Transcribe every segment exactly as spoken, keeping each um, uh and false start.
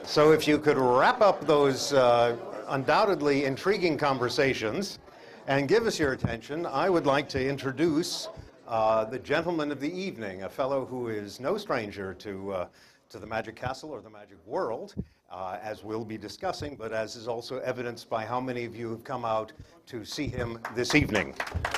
So if you could wrap up those uh, undoubtedly intriguing conversations and give us your attention, I would like to introduce uh, the gentleman of the evening, a fellow who is no stranger to, uh, to the Magic Castle or the Magic World, uh, as we'll be discussing, but as is also evidenced by how many of you have come out to see him this evening.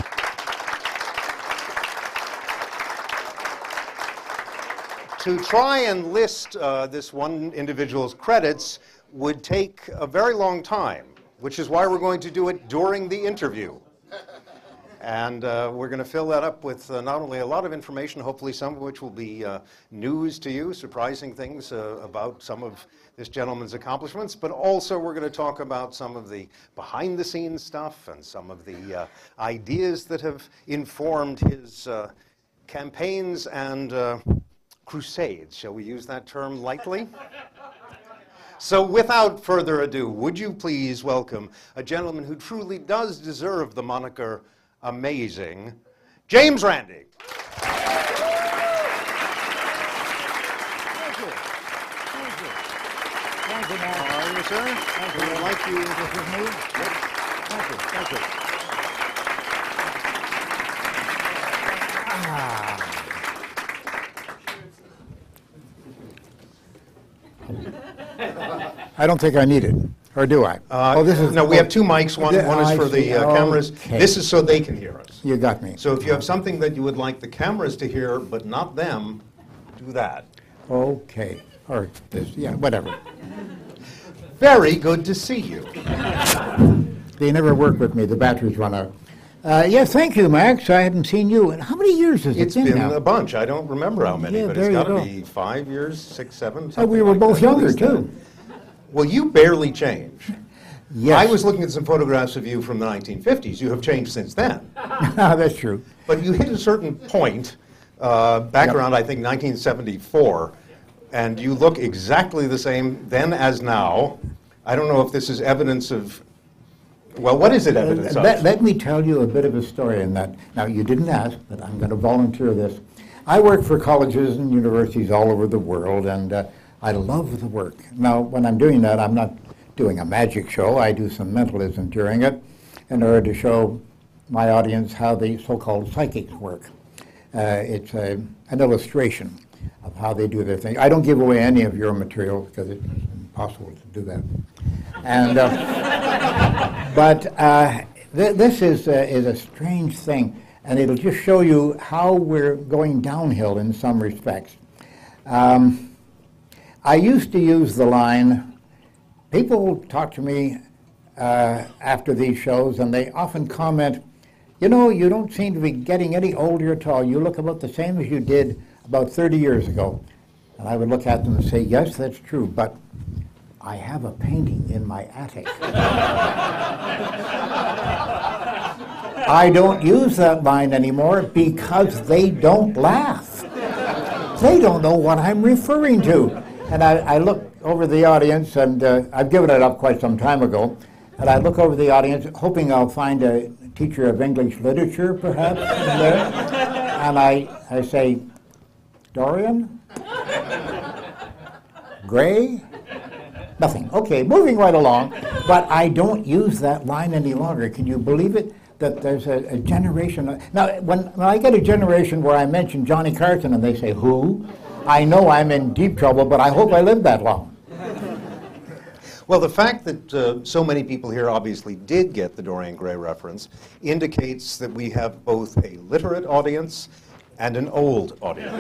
To try and list uh, this one individual's credits would take a very long time, which is why we're going to do it during the interview. And uh, we're going to fill that up with uh, not only a lot of information, hopefully some of which will be uh, news to you, surprising things uh, about some of this gentleman's accomplishments, but also we're going to talk about some of the behind-the-scenes stuff and some of the uh, ideas that have informed his uh, campaigns and uh, crusades. Shall we use that term lightly? So without further ado, would you please welcome a gentleman who truly does deserve the moniker amazing, James Randi. Thank you. Thank you. Thank you, Max. How are you, sir? Thank you. We would like you. This is me? Yep. Thank you. Thank you. Ah. I don't think I need it, or do I? Uh, oh, this is no, we have two mics. One, one is I for the see. uh, cameras. Okay. This is so they can hear us. You got me. So if you have something that you would like the cameras to hear, but not them, do that. Okay. Or this, yeah, whatever. Very good to see you. They never work with me. The batteries run out. Uh, yes, thank you, Max. I hadn't seen you. And how many years has it It's been, been now? a bunch. I don't remember how many, Yeah, but there it's you got to go. be five years, six, seven. Oh, we something were like both that, at younger, least too. Well, you barely changed. Yes. I was looking at some photographs of you from the nineteen fifties. You have changed since then. That's true. But you hit a certain point, uh, back Yep. around, I think, nineteen seventy-four, and you look exactly the same then as now. I don't know if this is evidence of, well, what is it evidence Uh, of? let, let me tell you a bit of a story in that. Now, you didn't ask, but I'm going to volunteer this. I work for colleges and universities all over the world, and uh, I love the work. Now, when I'm doing that, I'm not doing a magic show. I do some mentalism during it in order to show my audience how the so-called psychics work. Uh, it's a, an illustration of how they do their thing. I don't give away any of your material because it's impossible to do that. And, uh, but uh, th this is, uh, is a strange thing, and it'll just show you how we're going downhill in some respects. Um, I used to use the line, people talk to me uh, after these shows, and they often comment, you know, you don't seem to be getting any older at all. You look about the same as you did about thirty years ago. And I would look at them and say, yes, that's true, but I have a painting in my attic. I don't use that line anymore because they don't laugh. They don't know what I'm referring to. And I, I look over the audience, and uh, I've given it up quite some time ago, and I look over the audience hoping I'll find a teacher of English literature, perhaps, in there. And I, I say, Dorian? Gray? Nothing. Okay, moving right along. But I don't use that line any longer. Can you believe it? That there's a, a generation. Now, when, when I get a generation where I mention Johnny Carson and they say, who? I know I'm in deep trouble, but I hope I live that long. Well, the fact that uh, so many people here obviously did get the Dorian Gray reference indicates that we have both a literate audience and an old audience.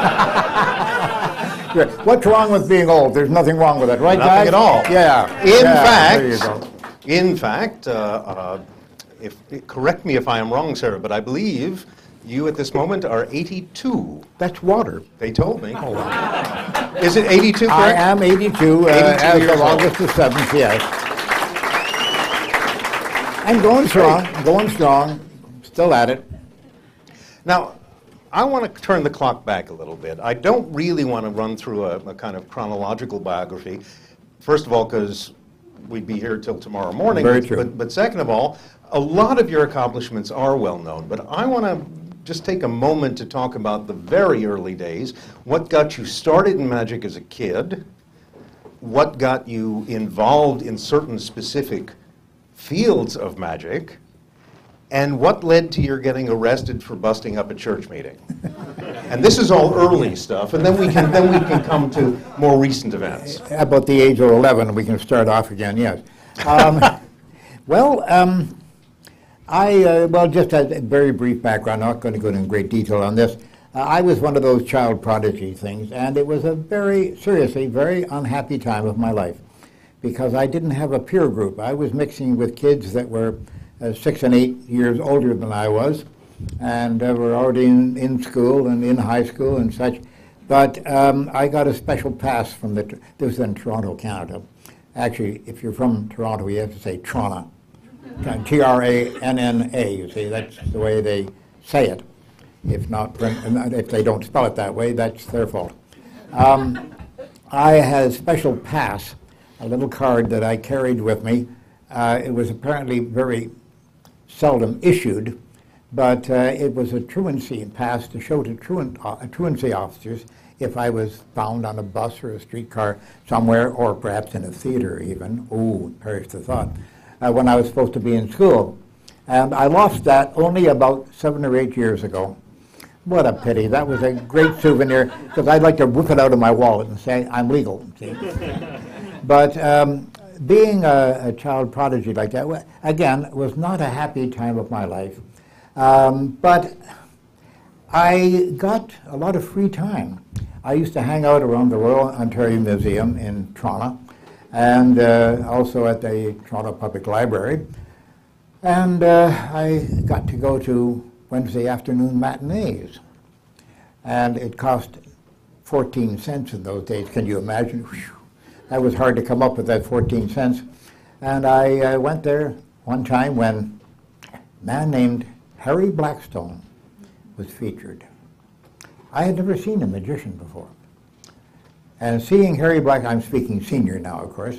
Good. What's wrong with being old? There's nothing wrong with it, right, Nothing guys? at all. Yeah. In yeah, fact, there you go. in fact, uh, uh, if, correct me if I am wrong, Sarah, but I believe you at this moment are eighty-two. That's water. They told me. Oh, wow. Is it eighty-two, I correct? am eighty-two, uh, eighty-two as years of old. August the seventh, yes. I'm going strong, going strong, still at it. Now, I want to turn the clock back a little bit. I don't really want to run through a, a kind of chronological biography. First of all, because we'd be here till tomorrow morning. Very but, true. But, but second of all, a lot of your accomplishments are well known. But I want to just take a moment to talk about the very early days. What got you started in magic as a kid? what got you involved in certain specific fields of magic, and what led to your getting arrested for busting up a church meeting. And this is all early stuff, and then we can then we can come to more recent events. About the age of eleven, we can start off again. Yes. Um, well, um, I uh, well just a very brief background. I'm not going to go into great detail on this. Uh, I was one of those child prodigy things, and it was a very seriously very unhappy time of my life because I didn't have a peer group. I was mixing with kids that were uh, six and eight years older than I was, and uh, were already in, in school and in high school and such. But um, I got a special pass from the, this was in Toronto, Canada. Actually, if you're from Toronto, you have to say Trona, T R A N N A, you see, that's the way they say it. If not, if they don't spell it that way, that's their fault. Um, I had a special pass, a little card that I carried with me. Uh, it was apparently very seldom issued, but uh, it was a truancy pass to show to truant, uh, truancy officers if I was found on a bus or a streetcar somewhere, or perhaps in a theater even. Ooh, perish the thought. Uh, when I was supposed to be in school. And I lost that only about seven or eight years ago. What a pity. That was a great souvenir, because I'd like to whip it out of my wallet and say, I'm legal. See? But um, being a, a child prodigy like that, again, was not a happy time of my life. Um, but I got a lot of free time. I used to hang out around the Royal Ontario Museum in Toronto, and uh, also at the Toronto Public Library. And uh, I got to go to Wednesday afternoon matinees. And it cost fourteen cents in those days. Can you imagine? Whew. That was hard to come up with that fourteen cents. And I uh, went there one time when a man named Harry Blackstone was featured. I had never seen a magician before. And seeing Harry Black, I'm speaking senior now, of course,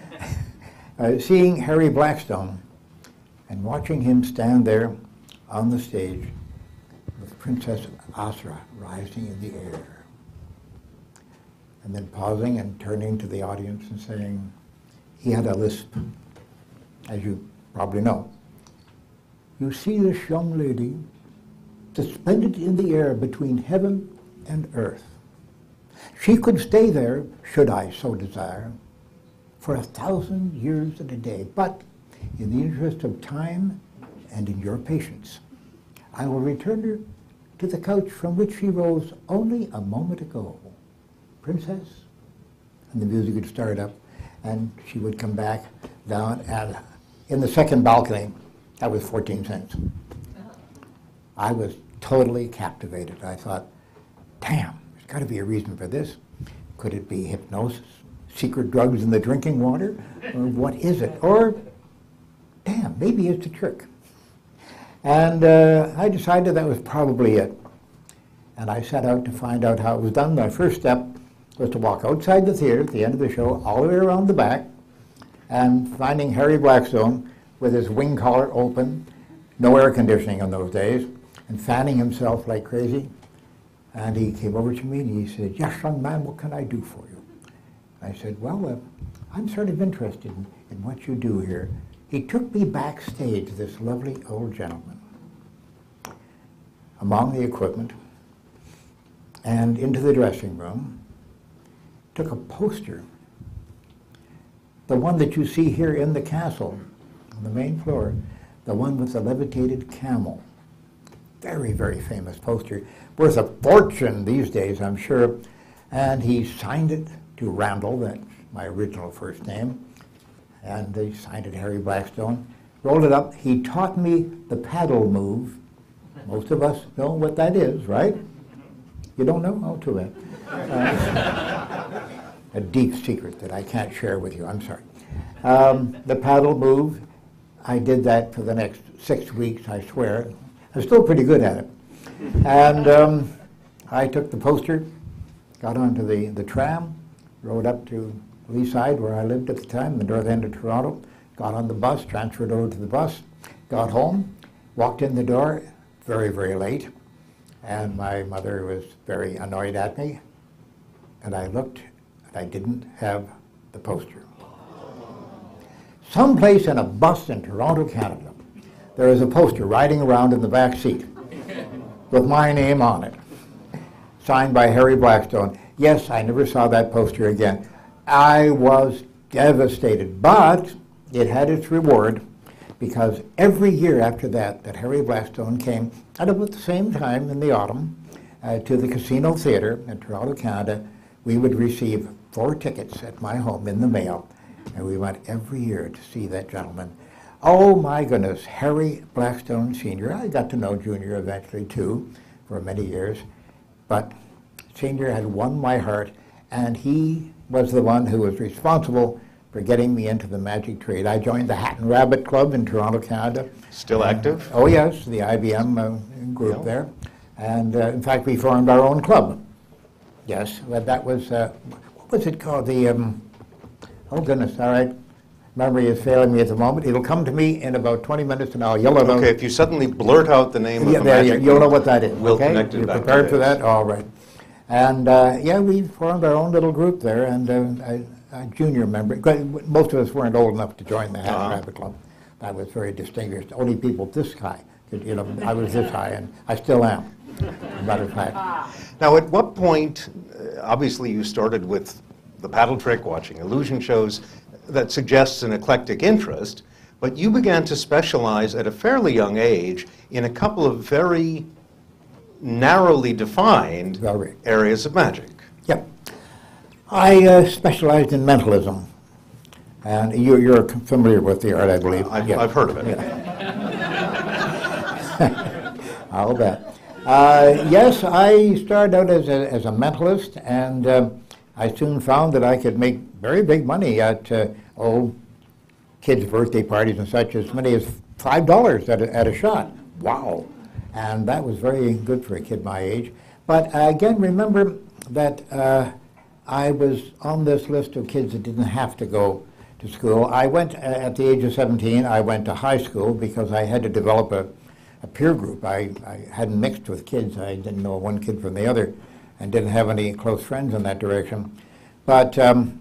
uh, seeing Harry Blackstone and watching him stand there on the stage with Princess Asra rising in the air, and then pausing and turning to the audience and saying, he had a lisp, as you probably know. You see this young lady suspended in the air between heaven and earth. She could stay there, should I so desire, for a thousand years and a day. But in the interest of time and in your patience, I will return her to the couch from which she rose only a moment ago. Princess? And the music would start up, and she would come back down, and in the second balcony, that was fourteen cents. I was totally captivated. I thought, damn, there's got to be a reason for this. Could it be hypnosis, secret drugs in the drinking water, or what is it? Or, damn, maybe it's a trick. And uh, I decided that was probably it. And I set out to find out how it was done. My first step was to walk outside the theater at the end of the show, all the way around the back, and finding Harry Blackstone with his wing collar open, no air conditioning in those days, and fanning himself like crazy. And he came over to me and he said, yes, young man, what can I do for you? I said, well, uh, I'm sort of interested in, in what you do here. He took me backstage, this lovely old gentleman, among the equipment, and into the dressing room, took a poster, the one that you see here in the castle, on the main floor, the one with the levitated camel. Very, very famous poster, worth a fortune these days, I'm sure. And he signed it to Randall, that's my original first name, and they signed it Harry Blackstone, rolled it up. He taught me the paddle move. Most of us know what that is, right? You don't know? Oh, too bad. Uh, a deep secret that I can't share with you, I'm sorry. Um, the paddle move, I did that for the next six weeks, I swear. I'm still pretty good at it. And um, I took the poster, got onto the, the tram, rode up to Leaside, where I lived at the time, the north end of Toronto, got on the bus, transferred over to the bus, got home, walked in the door, very, very late, and my mother was very annoyed at me. And I looked, and I didn't have the poster. Someplace in a bus in Toronto, Canada, there is a poster riding around in the back seat with my name on it, signed by Harry Blackstone. Yes, I never saw that poster again. I was devastated, but it had its reward, because every year after that, that Harry Blackstone came at about the same time in the autumn uh, to the Casino Theatre in Toronto, Canada, we would receive four tickets at my home in the mail, and we went every year to see that gentleman. Oh my goodness, Harry Blackstone Senior I got to know Junior eventually too, for many years, but Senior had won my heart, and he was the one who was responsible for getting me into the magic trade. I joined the Hat and Rabbit Club in Toronto, Canada. Still active? Uh, oh yes, the I B M uh, group yeah. there. And uh, in fact, we formed our own club. Yes, but that was, uh, what was it called? The, um, oh goodness, all right. Memory is failing me at the moment. It'll come to me in about twenty minutes and I'll yell it out. Okay, if you suddenly blurt out the name yeah, of the there, magic you'll group, know what that is. We'll okay? connect it You're back prepared to for this. that? All right. And uh, yeah, we formed our own little group there, and uh, I, a junior member. Most of us weren't old enough to join the Hat Uh-huh. and Rabbit Club. I was very distinguished. Only people this high. You know, I was this high, and I still am, as a matter of fact. Now, at what point, uh, obviously you started with the paddle trick, watching illusion shows, that suggests an eclectic interest, but you began to specialize at a fairly young age in a couple of very narrowly defined Very. areas of magic. Yep. I uh, specialized in mentalism. And you, you're familiar with the art, I believe. I've, Yes. I've heard of it. Yeah. I'll bet. Uh, yes, I started out as a, as a mentalist, and uh, I soon found that I could make very big money at uh, oh, kids' birthday parties and such, as many as five dollars at a, at a shot. Wow. And that was very good for a kid my age. But uh, again, remember that uh, I was on this list of kids that didn't have to go to school. I went, uh, at the age of seventeen, I went to high school because I had to develop a, a peer group. I, I hadn't mixed with kids. I didn't know one kid from the other and didn't have any close friends in that direction. But um,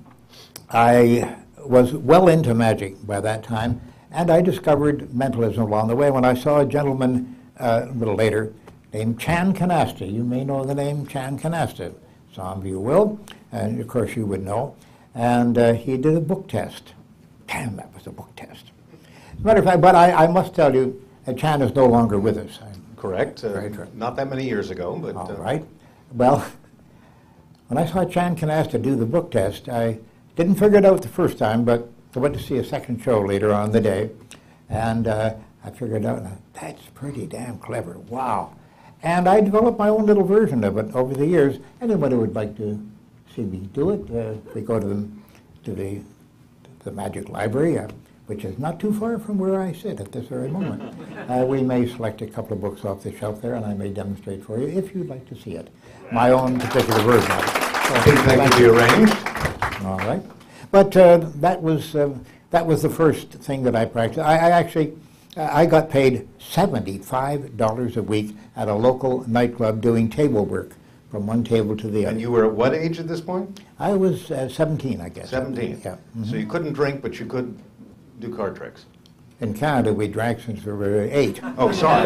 I was well into magic by that time, and I discovered mentalism along the way when I saw a gentleman uh, a little later named Chan Canasta. You may know the name Chan Canasta. Some of you will, and of course you would know. And uh, he did a book test. Damn, that was a book test. As a matter of fact, but I, I must tell you, uh, Chan is no longer with us. Correct. Uh, Very true. Not that many years ago, but... All uh, right. Well, when I saw Chan Canasta do the book test, I didn't figure it out the first time, but I went to see a second show later on in the day, and uh, I figured out, that's pretty damn clever. Wow. And I developed my own little version of it over the years. Anybody would like to see me do it, uh, we go to the, to the, to the Magic Library, uh, which is not too far from where I sit at this very moment. Uh, we may select a couple of books off the shelf there, and I may demonstrate for you if you'd like to see it. My own particular version of it. So, That can be arranged. all right. But uh, that was uh, that was the first thing that I practiced. I, I actually uh, I got paid seventy-five dollars a week at a local nightclub doing table work from one table to the other. And you were at what age at this point? I was uh, seventeen, I guess. seventeen. Yeah. Mhm. So you couldn't drink, but you could do card tricks. In Canada, we drank since we were eight. Oh, sorry.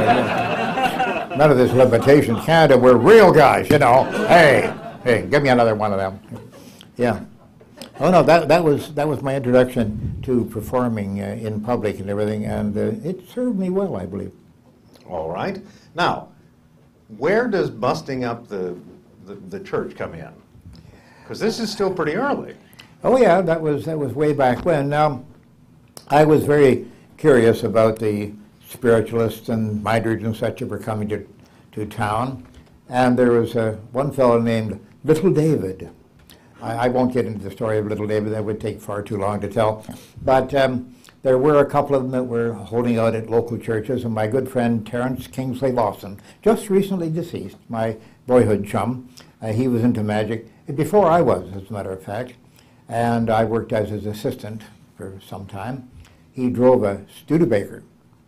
None of this limitation. Canada, we're real guys, you know. Hey, hey, give me another one of them. Yeah. Oh no, that that was that was my introduction to performing uh, in public and everything, and uh, it served me well, I believe. All right. Now, where does busting up the, the, the church come in? Because this is still pretty early. Oh yeah, that was that was way back when. Now, I was very curious about the spiritualists and minders and such that were coming to to town, and there was uh, one fellow named Little David. I, I won't get into the story of Little David; that would take far too long to tell. But um, there were a couple of them that were holding out at local churches, and my good friend Terence Kingsley Lawson, just recently deceased, my boyhood chum, uh, he was into magic before I was, as a matter of fact, and I worked as his assistant for some time. He drove a Studebaker.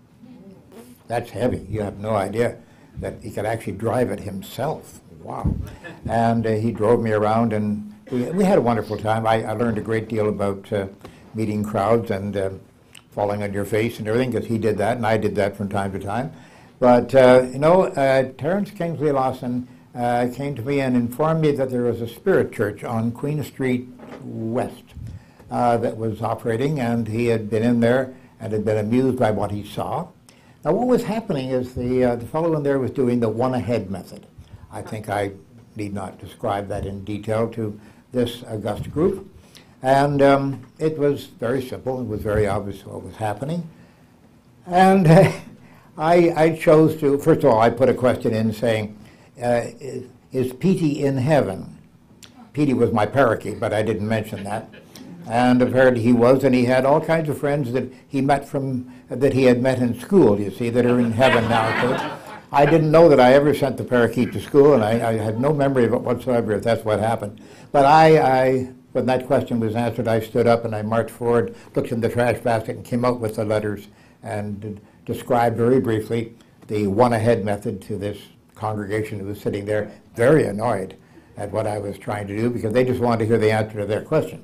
That's heavy. You have no idea that he could actually drive it himself. Wow. And uh, he drove me around and we, we had a wonderful time. I, I learned a great deal about uh, meeting crowds and uh, falling on your face and everything, because he did that, and I did that from time to time. But, uh, you know, uh, Terence Kingsley Lawson uh, came to me and informed me that there was a spirit church on Queen Street West uh, that was operating, and he had been in there and had been amused by what he saw. Now, what was happening is the, uh, the fellow in there was doing the one-ahead method. I think I need not describe that in detail to this august group. And um, it was very simple. It was very obvious what was happening. And uh, I, I chose to, first of all, I put a question in saying, uh, is, is Petey in heaven? Petey was my parakeet, but I didn't mention that. And apparently he was, and he had all kinds of friends that he met from, that he had met in school, you see, that are in heaven now. So I didn't know that I ever sent the parakeet to school, and I, I had no memory of it whatsoever if that's what happened. But I, I When that question was answered, I stood up and I marched forward, looked in the trash basket, and came out with the letters and described very briefly the one-ahead method to this congregation who was sitting there, very annoyed at what I was trying to do, because they just wanted to hear the answer to their question.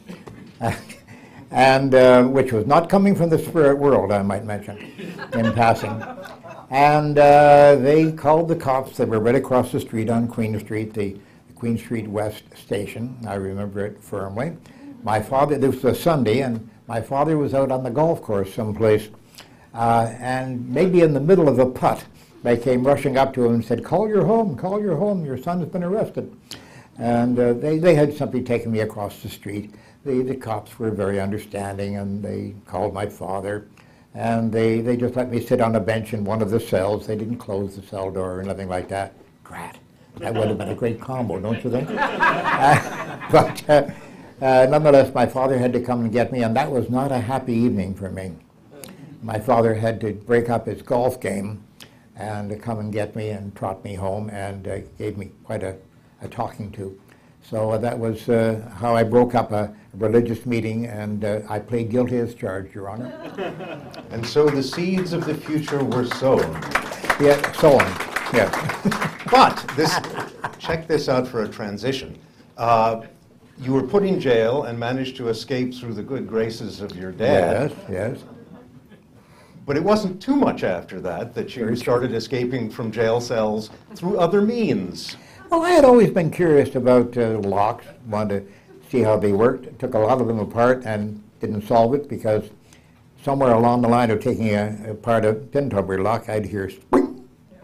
and uh, which was not coming from the spirit world, I might mention, in passing. And uh, they called the cops. They were right across the street on Queen Street, the Queen Street West station. I remember it firmly. My father, this was a Sunday, and my father was out on the golf course someplace, uh, and maybe in the middle of a putt, they came rushing up to him and said, "Call your home, call your home, your son has been arrested." And uh, they, they had simply taken me across the street. The, the cops were very understanding, and they called my father, and they, they just let me sit on a bench in one of the cells. They didn't close the cell door or anything like that. Drat. That would have been a great combo, don't you think? uh, but uh, uh, nonetheless, my father had to come and get me, and that was not a happy evening for me. My father had to break up his golf game and to come and get me and trot me home, and uh, gave me quite a, a talking to. So uh, that was uh, how I broke up a religious meeting, and uh, I plead guilty as charged, Your Honor. And so the seeds of the future were sown. Yeah, sown, yes. But this, check this out for a transition. Uh, you were put in jail and managed to escape through the good graces of your dad. Yes, yes. But it wasn't too much after that that you started escaping from jail cells through other means. Well, I had always been curious about uh, locks, wanted to see how they worked. Took a lot of them apart and didn't solve it, because somewhere along the line of taking a, apart a pin tumbler lock, I'd hear spring.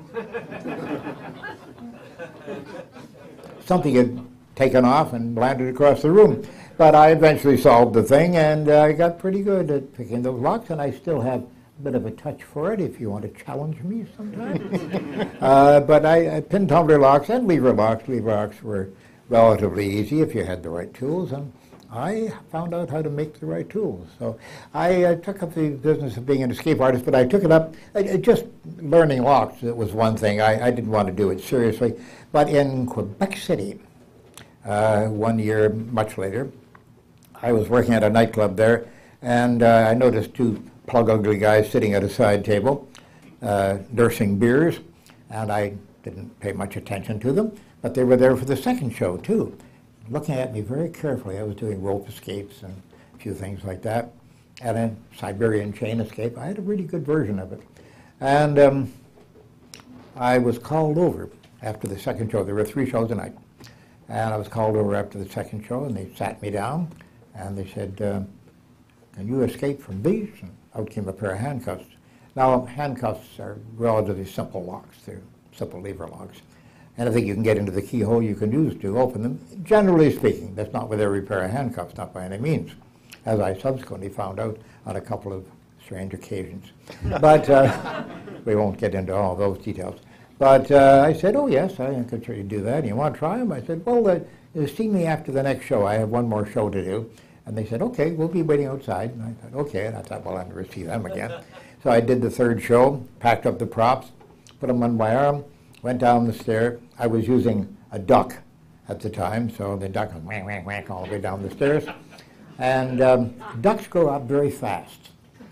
Something had taken off and landed across the room. But I eventually solved the thing, and uh, I got pretty good at picking those locks, and I still have a bit of a touch for it if you want to challenge me sometime. uh, but I, uh, pin tumbler locks and lever locks, lever locks were relatively easy if you had the right tools, and I found out how to make the right tools. So I uh, took up the business of being an escape artist, but I took it up, uh, just learning locks, it was one thing. I, I didn't want to do it seriously. But in Quebec City, uh, one year much later, I was working at a nightclub there, and uh, I noticed two plug ugly guys sitting at a side table, uh, nursing beers, and I didn't pay much attention to them, but they were there for the second show too, looking at me very carefully. I was doing rope escapes and a few things like that, and a Siberian chain escape. I had a really good version of it. And um, I was called over after the second show. There were three shows a night, and I was called over after the second show, and they sat me down, and they said, uh, "Can you escape from these?" And out came a pair of handcuffs. Now, handcuffs are relatively simple locks. They're simple lever locks. Anything you can get into the keyhole you can use to open them. Generally speaking, that's not with every pair of handcuffs, not by any means, as I subsequently found out on a couple of strange occasions. But uh, we won't get into all those details. But uh, I said, "Oh yes, I could sure do that. You want to try them?" I said, "Well, uh, see me after the next show. I have one more show to do." And they said, "Okay, we'll be waiting outside." And I thought, okay. And I thought, well, I'll never see them again. So I did the third show, packed up the props, put them on my arm, went down the stair. I was using a duck at the time, so the duck was whack, whack, whack all the way down the stairs. And um, ducks grow up very fast.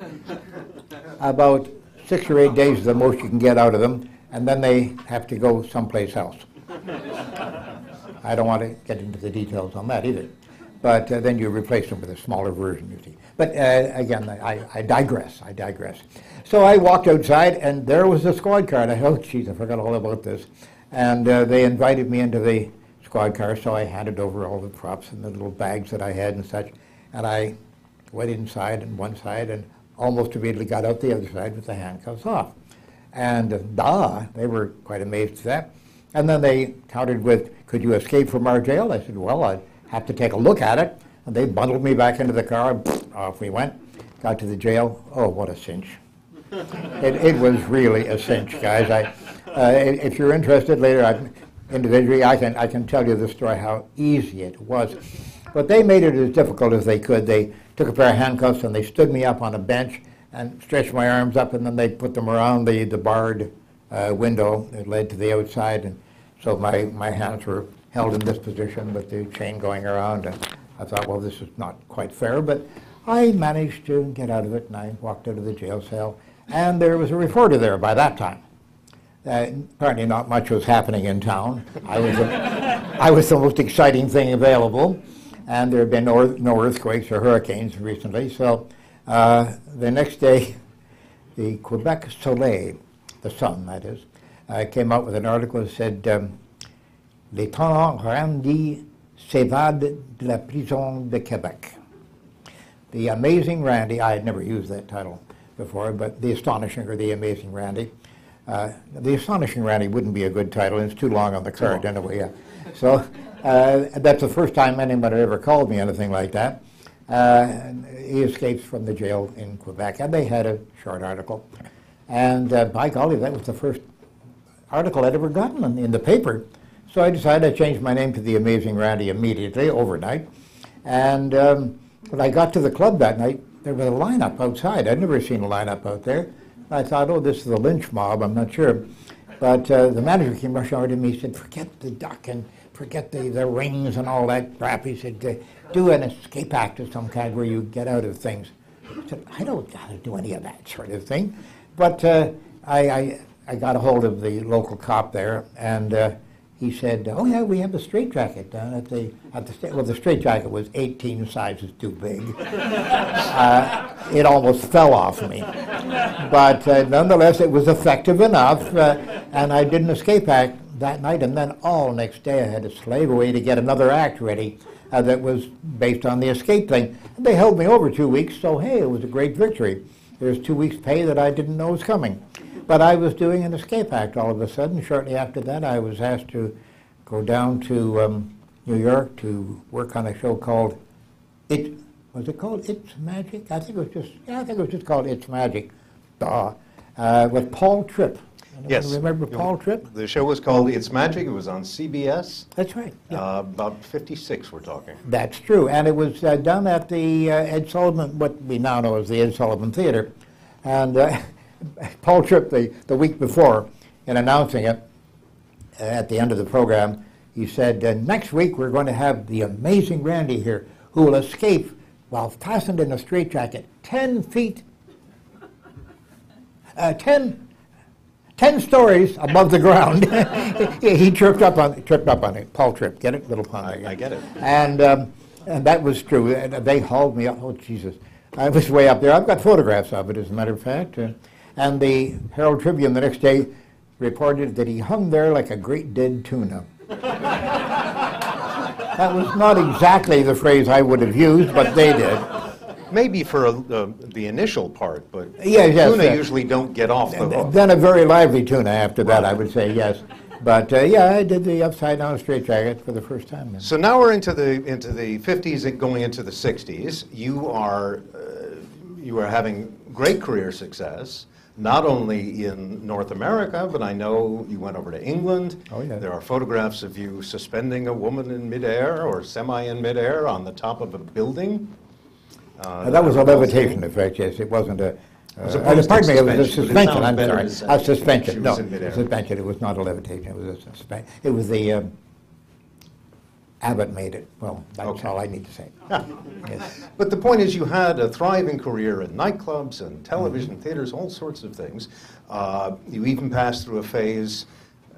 About six or eight days is the most you can get out of them, and then they have to go someplace else. I don't want to get into the details on that either. But uh, then you replace them with a smaller version, you see. But uh, again, I, I digress, I digress. So I walked outside, and there was the squad car. And I thought, oh, geez, I forgot all about this. And uh, they invited me into the squad car, so I handed over all the props and the little bags that I had and such. And I went inside on one side and almost immediately got out the other side with the handcuffs off. And uh, duh, they were quite amazed at that. And then they countered with, could you escape from our jail? I said, well, I'd have to take a look at it. And they bundled me back into the car, and pfft, off we went. Got to the jail. Oh, what a cinch. it, it was really a cinch, guys. I, uh, if you're interested later, I, individually, I can, I can tell you the story, how easy it was. But they made it as difficult as they could. They took a pair of handcuffs and they stood me up on a bench and stretched my arms up, and then they put them around the, the barred uh, window that led to the outside. And so my, my hands were held in this position with the chain going around. And I thought, well, this is not quite fair, but I managed to get out of it, and I walked out of the jail cell. And there was a reporter there by that time. Uh, apparently not much was happening in town. I was, a, I was the most exciting thing available, and there had been no, no earthquakes or hurricanes recently. So uh, the next day, the Quebec Soleil, the Sun that is, uh, came out with an article that said, um, L'étonnant Randi s'évade de la prison de Québec. The Amazing Randy, I had never used that title before, but The Astonishing or The Amazing Randy. Uh, the Astonishing Randy wouldn't be a good title, it's too long on the card anyway. Yeah. So uh, that's the first time anybody ever called me anything like that. Uh, he escapes from the jail in Quebec, and they had a short article. And uh, by golly, that was the first article I'd ever gotten in, in the paper. So I decided to change my name to The Amazing Randy immediately, overnight. And um, when I got to the club that night, there was a lineup outside. I'd never seen a lineup out there. I thought, oh, this is a lynch mob, I'm not sure. But uh, the manager came rushing over to me. He said, forget the duck and forget the, the rings and all that crap. He said, uh, do an escape act of some kind where you get out of things. I said, I don't got to do any of that sort of thing. But uh, I, I, I got a hold of the local cop there, and uh, he said, oh yeah, we have a straitjacket down at the, at the, well, the straitjacket was eighteen sizes too big. uh, it almost fell off me. But uh, nonetheless, it was effective enough, uh, and I did an escape act that night, and then all next day I had to slave away to get another act ready uh, that was based on the escape thing. And they held me over two weeks, so hey, it was a great victory. There's two weeks' pay that I didn't know was coming. But I was doing an escape act all of a sudden. Shortly after that, I was asked to go down to um, New York to work on a show called It, was it called It's Magic? I think it was just, yeah, I think it was just called It's Magic. Duh. Uh, with Paul Tripp. Anyone Yes. remember Paul Tripp? The show was called It's Magic. It was on C B S. That's right. Yeah. Uh, about fifty-six, we're talking. That's true. And it was uh, done at the uh, Ed Sullivan, what we now know as the Ed Sullivan Theater. And uh, Paul Tripp, the, the week before, in announcing it, uh, at the end of the program, he said, uh, next week we're going to have the Amazing Randy here, who will escape while fastened in a straitjacket, ten feet, uh, ten, ten stories above the ground. he, he tripped up on tripped up on it. Paul Tripp, get it? Little pun. I, I get it. And, um, and that was true. And they hauled me up. Oh, Jesus. I was way up there. I've got photographs of it, as a matter of fact. Uh, and the Herald Tribune the next day reported that he hung there like a great dead tuna. That was not exactly the phrase I would have used, but they did. Maybe for a, uh, the initial part, but Yes, yes, tuna uh, usually don't get off the hook. Then a very lively tuna after that, I would say, yes. But uh, yeah, I did the upside down straitjacket for the first time. So now we're into the into the fifties and going into the sixties. You are uh, you are having great career success, not only in North America, but I know you went over to England. Oh, yeah. There are photographs of you suspending a woman in midair or semi in midair on the top of a building. Uh, Uh, that was a levitation effect, yes. It wasn't a. Uh, was a uh, pardon me, it was a suspension, but it suspension. sounds I'm better sorry, to say a she suspension. No, was in midair. a suspension. It was not a levitation. It was a suspension. It was the um, Abbott made it. Well, that's Okay. all I need to say. Yes. But the point is, you had a thriving career in nightclubs and television, theaters, all sorts of things. Uh, you even passed through a phase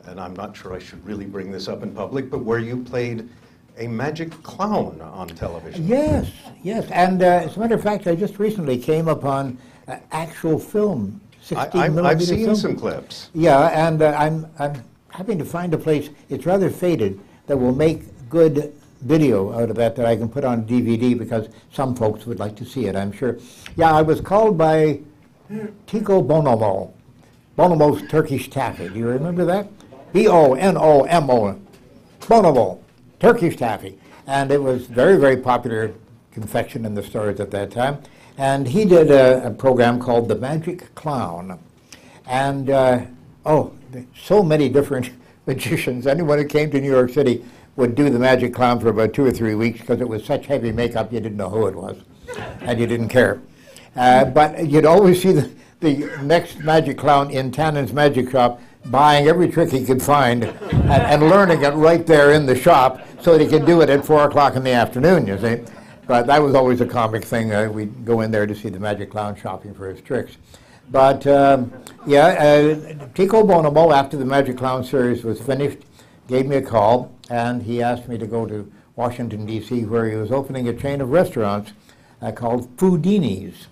and I'm not sure I should really bring this up in public, but where you played a magic clown on television. Yes, yes. And uh, as a matter of fact, I just recently came upon uh, actual film, sixteen I, I've, millimeter I've seen film. some clips. Yeah, and uh, I'm, I'm having to find a place, it's rather faded, that will make good video out of that that I can put on D V D, because some folks would like to see it, I'm sure. Yeah, I was called by Tico Bonomo, Bonomo's Turkish Taffy. Do you remember that? B O N O M O, Bonomo, Turkish Taffy. And it was very, very popular confection in the stores at that time. And he did a, a program called The Magic Clown. And, uh, oh, so many different magicians. Anyone who came to New York City would do the Magic Clown for about two or three weeks, because it was such heavy makeup you didn't know who it was, and you didn't care. Uh, but you'd always see the, the next Magic Clown in Tannen's Magic Shop buying every trick he could find and, and learning it right there in the shop so that he could do it at four o'clock in the afternoon, you see. But that was always a comic thing. Uh, we'd go in there to see the Magic Clown shopping for his tricks. But, um, yeah, uh, Tico Bonomo, after the Magic Clown series was finished, gave me a call, and he asked me to go to Washington, D C, where he was opening a chain of restaurants uh, called Foodini's.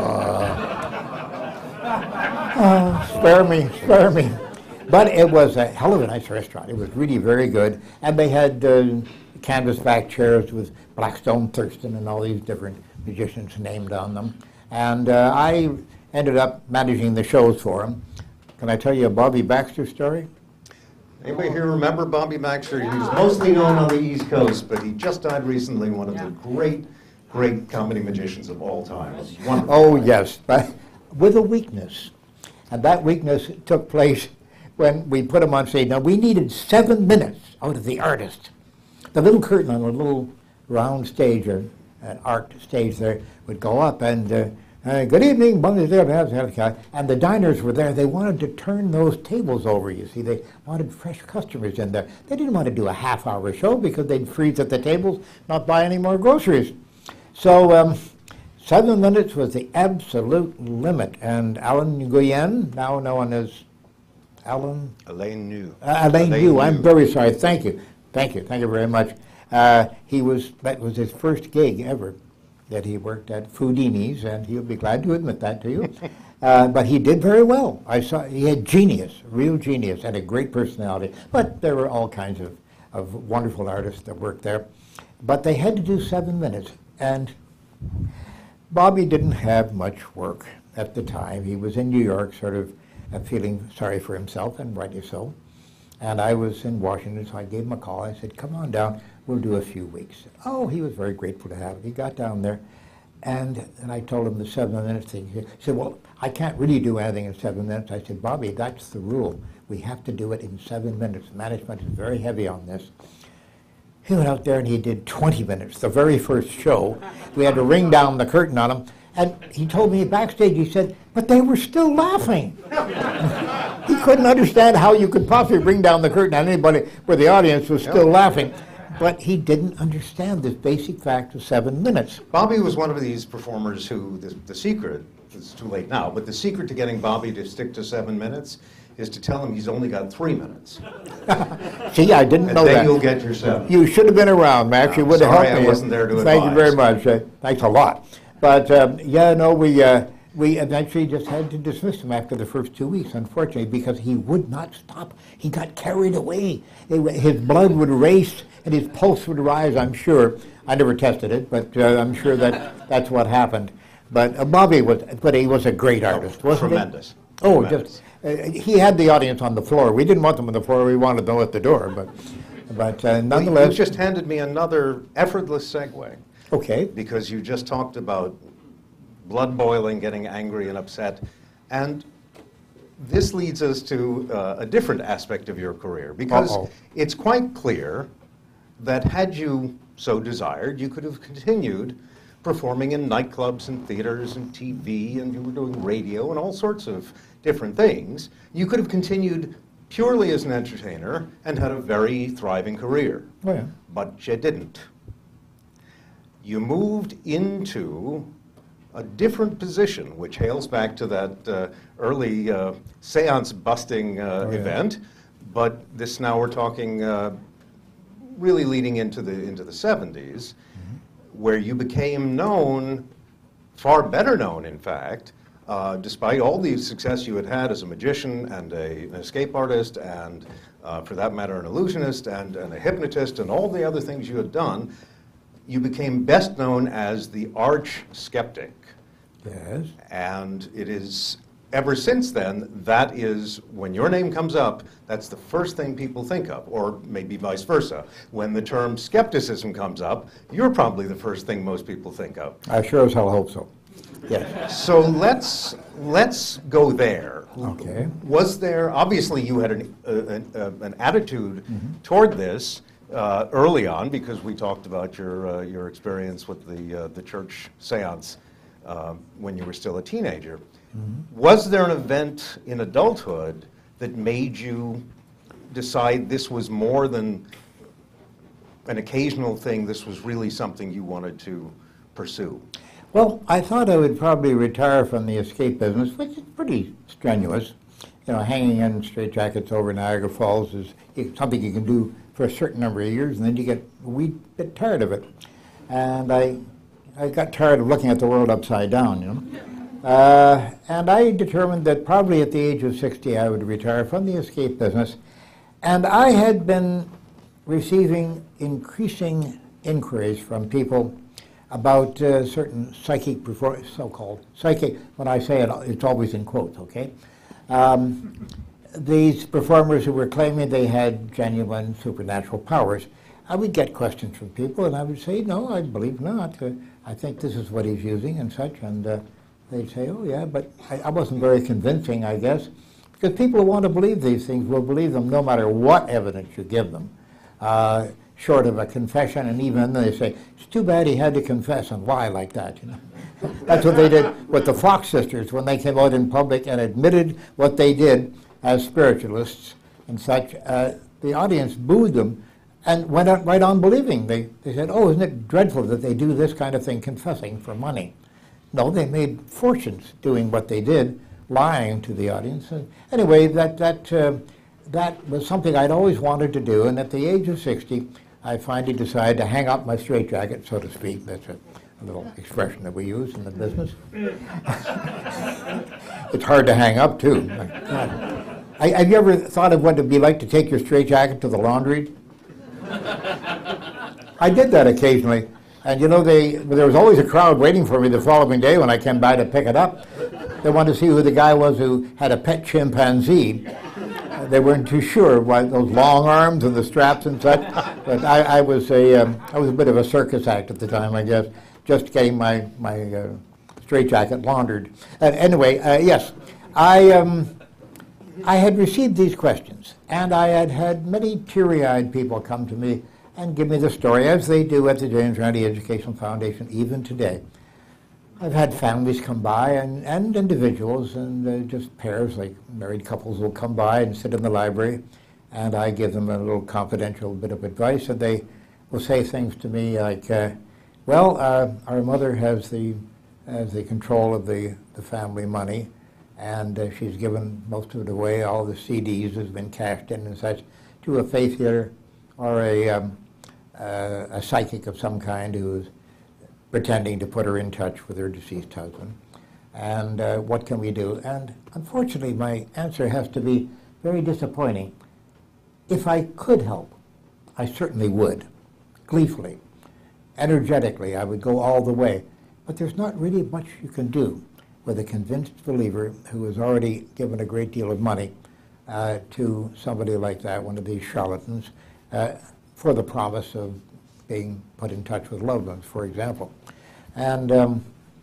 Uh, uh, spare me, spare me. But it was a hell of a nice restaurant. It was really very good. And they had uh, canvas-back chairs with Blackstone Thurston and all these different magicians named on them. And uh, I ended up managing the shows for him. Can I tell you a Bobby Baxter story? Anybody here remember Bobby Baxter? He was mostly known on the East Coast, but he just died recently, one of the great, great comedy magicians of all time. Wonderful. Oh, yes, but with a weakness. And that weakness took place when we put him on stage. Now, we needed seven minutes out of the artist. The little curtain on a little round stage, or an arced stage there, would go up, and uh, uh, good evening, and the diners were there. They wanted to turn those tables over, you see. They wanted fresh customers in there. They didn't want to do a half-hour show because they'd freeze at the tables, not buy any more groceries. So um, seven minutes was the absolute limit, and Alan Nguyen, now known as Alan? Alain New. Uh, Alain New, I'm very sorry. Thank you. Thank you. Thank you very much. Uh, he was, that was his first gig ever that he worked at Foodini's, and he'll be glad to admit that to you. uh, but he did very well. I saw, he had genius, real genius, and a great personality. But there were all kinds of, of wonderful artists that worked there. But they had to do seven minutes, and Bobby didn't have much work at the time. He was in New York, sort of uh, feeling sorry for himself, and rightly so. And I was in Washington, so I gave him a call. I said, come on down, we'll do a few weeks. Oh, he was very grateful to have it. He got down there, and, and I told him the seven minutes thing. He said, well, I can't really do anything in seven minutes. I said, Bobby, that's the rule. We have to do it in seven minutes. Management is very heavy on this. He went out there and he did twenty minutes, the very first show. We had to ring down the curtain on him. And he told me backstage, he said, but they were still laughing. He couldn't understand how you could possibly bring down the curtain on anybody where the audience was still yep. laughing. But he didn't understand this basic fact of seven minutes. Bobby was one of these performers who, the, the secret, it's too late now, but the secret to getting Bobby to stick to seven minutes is to tell him he's only got three minutes. See, I didn't and know then that. you'll get your seven. You should have been around, Max. You would have helped me. I wasn't there to Thank advise. you very much. Uh, thanks a lot. But um, yeah, no, we uh, we eventually just had to dismiss him after the first two weeks, unfortunately, because he would not stop. He got carried away. It, his blood would race and his pulse would rise, I'm sure. I never tested it, but uh, I'm sure that that's what happened. But uh, Bobby was, but he was a great artist, oh, wasn't tremendous. he? Oh, tremendous. just uh, he had the audience on the floor. We didn't want them on the floor. We wanted them at the door. But, but uh, nonetheless, well, you just handed me another effortless segue. Okay. Because you just talked about blood boiling, getting angry and upset, and this leads us to uh, a different aspect of your career, because Uh-oh. it's quite clear that had you so desired, you could have continued performing in nightclubs and theaters and T V, and you were doing radio and all sorts of different things. You could have continued purely as an entertainer and had a very thriving career. Oh, yeah. But you didn't. You moved into a different position, which hails back to that uh, early uh, seance busting uh, oh, yeah. event, but this now we're talking uh, really leading into the into the seventies, mm-hmm. where you became known, far better known, in fact, uh, despite all the success you had had as a magician and a, an escape artist, and uh, for that matter, an illusionist and, and a hypnotist, and all the other things you had done. You became best known as the arch skeptic. Yes. And it is, ever since then, that is, when your name comes up, that's the first thing people think of, or maybe vice versa. When the term skepticism comes up, you're probably the first thing most people think of. I sure as hell hope so. Yes. So let's, let's go there. Okay. Was there, obviously you had an, uh, uh, an attitude mm-hmm. toward this, Uh, early on, because we talked about your uh, your experience with the uh, the church seance uh, when you were still a teenager. Mm-hmm. Was there an event in adulthood that made you decide this was more than an occasional thing, this was really something you wanted to pursue? Well, I thought I would probably retire from the escape business, which is pretty strenuous. You know, hanging in straitjackets over Niagara Falls is something you can do for a certain number of years, and then you get a wee bit tired of it. And I, I got tired of looking at the world upside down, you know. Uh, and I determined that probably at the age of sixty I would retire from the escape business. And I had been receiving increasing inquiries from people about uh, certain psychic, so-called psychic, when I say it, it's always in quotes, okay? Um, these performers who were claiming they had genuine supernatural powers. I would get questions from people, and I would say, no, I believe not. Uh, I think this is what he's using and such, and uh, they'd say, oh yeah, but I, I wasn't very convincing, I guess, because people who want to believe these things will believe them no matter what evidence you give them, uh, short of a confession, and even then they say, it's too bad he had to confess and lie like that, you know. That's what they did with the Fox sisters when they came out in public and admitted what they did as spiritualists and such. Uh, the audience booed them and went on, right on believing. They, they said, oh, isn't it dreadful that they do this kind of thing, confessing for money? No, they made fortunes doing what they did, lying to the audience. And anyway, that, that, uh, that was something I'd always wanted to do, and at the age of sixty, I finally decided to hang up my straitjacket, so to speak. That's a, a little expression that we use in the business. It's hard to hang up, too. I, have you ever thought of what it would be like to take your straitjacket to the laundry? I did that occasionally. And you know, they, there was always a crowd waiting for me the following day when I came by to pick it up. They wanted to see who the guy was who had a pet chimpanzee. Uh, they weren't too sure why those long arms and the straps and such. But I, I was a, um, I was a bit of a circus act at the time, I guess, just getting my my uh, straitjacket laundered. And anyway, uh, yes, I um, I had received these questions, and I had had many teary-eyed people come to me and give me the story, as they do at the James Randi Educational Foundation even today. I've had families come by, and, and individuals, and uh, just pairs, like married couples will come by and sit in the library, and I give them a little confidential bit of advice, and they will say things to me like, uh, well, uh, our mother has the, has the control of the, the family money, and uh, she's given most of it away. All the C Ds has been cashed in and such to a faith healer or a, um, uh, a psychic of some kind who's pretending to put her in touch with her deceased husband. And uh, what can we do? And unfortunately, my answer has to be very disappointing. If I could help, I certainly would, gleefully, energetically. I would go all the way. But there's not really much you can do with a convinced believer who has already given a great deal of money uh, to somebody like that, one of these charlatans, uh, for the promise of being put in touch with loved ones, for example. And um,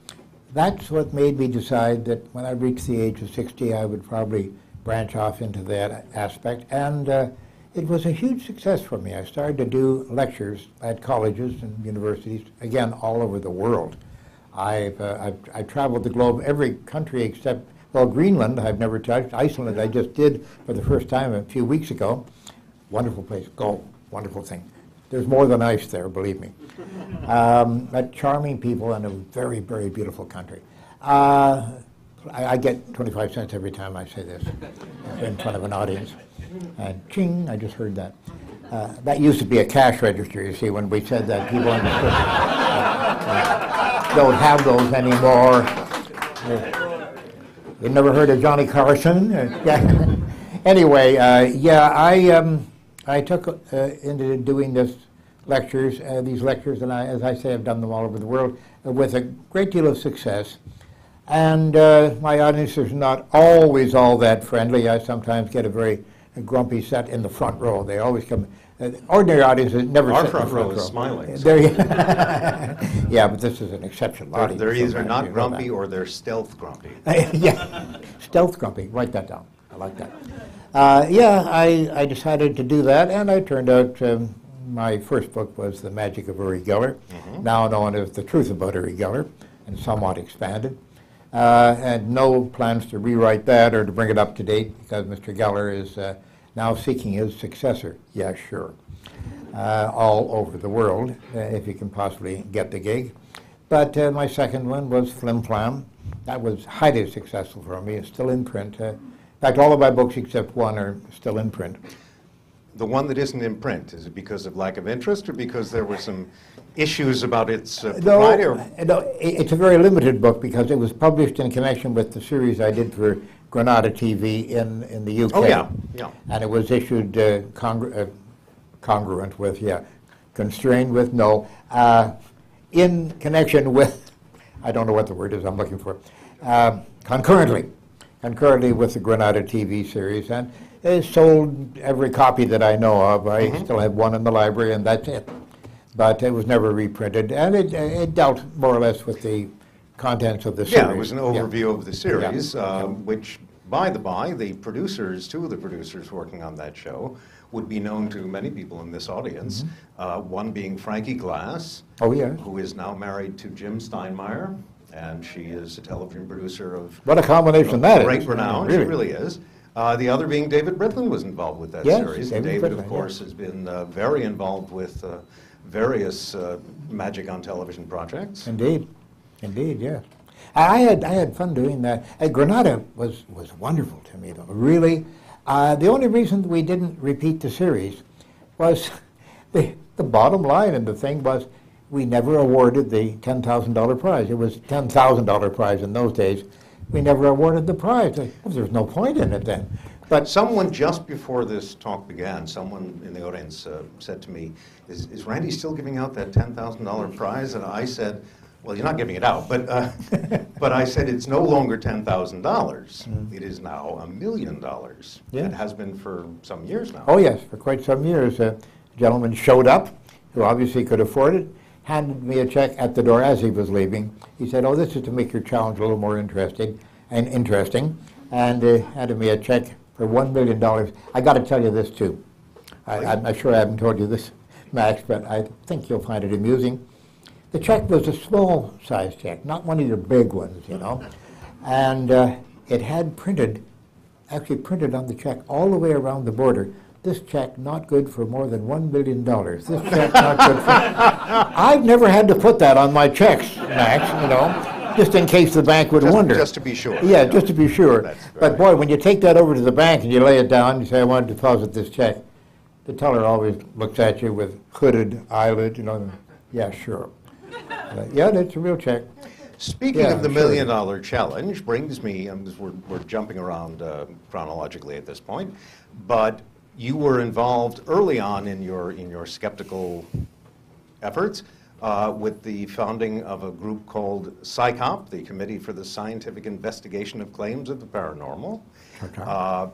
that's what made me decide that when I reached the age of sixty, I would probably branch off into that aspect. And uh, it was a huge success for me. I started to do lectures at colleges and universities, again, all over the world. I've, uh, I've, I've traveled the globe, every country except, well, Greenland I've never touched. Iceland I just did for the first time a few weeks ago. Wonderful place. Go. Wonderful thing. There's more than ice there, believe me. Um, but charming people and a very, very beautiful country. Uh, I, I get twenty-five cents every time I say this in front of an audience. And ching, I just heard that. Uh, that used to be a cash register, you see, when we said that people understood. Uh, don't have those anymore. Uh, you never heard of Johnny Carson? Uh, yeah. Anyway, uh, yeah, I um, I took uh, into doing this lectures, uh, these lectures, and I, as I say, I've done them all over the world uh, with a great deal of success. And uh, my audience is not always all that friendly. I sometimes get a very grumpy set in the front row. They always come. Uh, ordinary audiences never Our sit front in the front row row. is smiling. There you yeah, but this is an exceptional They're, audience. they're either Sometimes not you know grumpy that. or they're stealth grumpy. Yeah, stealth grumpy. Write that down. I like that. Uh, yeah, I, I decided to do that, and I turned out um, my first book was The Magic of Uri Geller, mm-hmm. now known as The Truth About Uri Geller, and somewhat expanded. Uh, and no plans to rewrite that or to bring it up to date because Mister Geller is uh, now seeking his successor. Yeah, sure. Uh, all over the world, uh, if you can possibly get the gig. But uh, my second one was Flim Flam. That was highly successful for me. It's still in print. Uh, in fact, all of my books except one are still in print. The one that isn't in print, is it because of lack of interest or because there were some issues about its uh, propriety? No, or? no, it's a very limited book because it was published in connection with the series I did for Granada T V in, in the U K. Oh, yeah, yeah. And it was issued uh, congru uh, congruent with, yeah, constrained with, no, uh, in connection with, I don't know what the word is I'm looking for, uh, concurrently, concurrently with the Granada T V series. And it sold every copy that I know of. I mm-hmm. still have one in the library, and that's it. But it was never reprinted, and it, it dealt more or less with the contents of the series. Yeah, it was an overview yeah. of the series, yeah. Uh, yeah. which, by the by, the producers, two of the producers working on that show, would be known to many people in this audience, mm-hmm. uh, one being Frankie Glass, oh, yeah. who is now married to Jim Steinmeier, and she is a television producer of what a combination of that great is. renown, really. she really is. Uh, the other being David Britland was involved with that yes, series. David, and David, Britland, of course, yeah. has been uh, very involved with uh, various uh, Magic on Television projects. Indeed, indeed, yes. I had I had fun doing that. Uh, Granada was was wonderful to me, though. Really, uh, the only reason we didn't repeat the series was the the bottom line in the thing was we never awarded the ten thousand dollar prize. It was ten thousand dollar prize in those days. We never awarded the prize. Well, there's no point in it then. But someone just before this talk began, someone in the audience uh, said to me, is, is Randy still giving out that ten thousand dollar prize? And I said, well, you're not giving it out, but uh, but I said it's no longer ten thousand dollars. Mm. It is now a million dollars. Yeah. It has been for some years now. Oh, yes, for quite some years. A gentleman showed up who obviously could afford it, handed me a check at the door as he was leaving. He said, oh, this is to make your challenge a little more interesting, and interesting, and uh, handed me a check for one million dollars. I got to tell you this, too. I, I'm not sure I haven't told you this, Max, but I think you'll find it amusing. The check was a small-sized check, not one of your big ones, you know. And uh, it had printed, actually printed on the check all the way around the border, this check not good for more than one million dollars. This check not good for... I've never had to put that on my checks, Max, you know, just in case the bank would just, wonder. Just to be sure. Yeah, just to be sure. But boy, when you take that over to the bank and you lay it down, you say, I want to deposit this check, the teller always looks at you with hooded eyelid, you know, yeah, sure. Uh, yeah, that's a real check. Speaking yeah, of the sure. million dollar challenge, brings me, um, we're, we're jumping around uh, chronologically at this point, but you were involved early on in your, in your skeptical efforts uh, with the founding of a group called SciCop, the Committee for the Scientific Investigation of Claims of the Paranormal. Okay. Uh,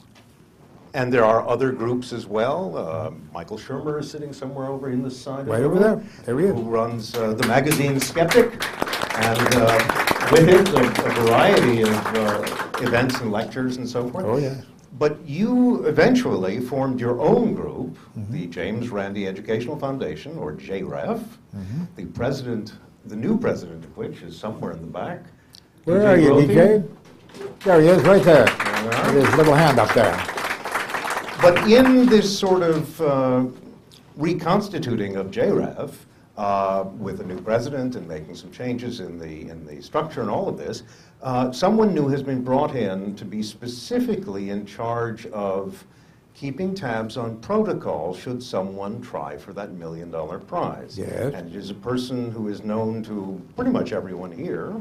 And there are other groups as well. Uh, Michael Shermer is sitting somewhere over in this side. Right of the over room, there. There he is. Who runs uh, the magazine Skeptic, and uh, with it a, a variety of uh, events and lectures and so forth. Oh, yeah. But you eventually formed your own group, Mm-hmm. the James Randi Educational Foundation, or J R E F. Mm-hmm. The president, the new president of which is somewhere in the back. Where D J are you, Rothie. D J? There he is, right there. There we are. With his little hand up there. But in this sort of uh, reconstituting of J R E F, uh, with a new president and making some changes in the, in the structure and all of this, uh, someone new has been brought in to be specifically in charge of keeping tabs on protocol should someone try for that million dollar prize. Yes. And it is a person who is known to pretty much everyone here.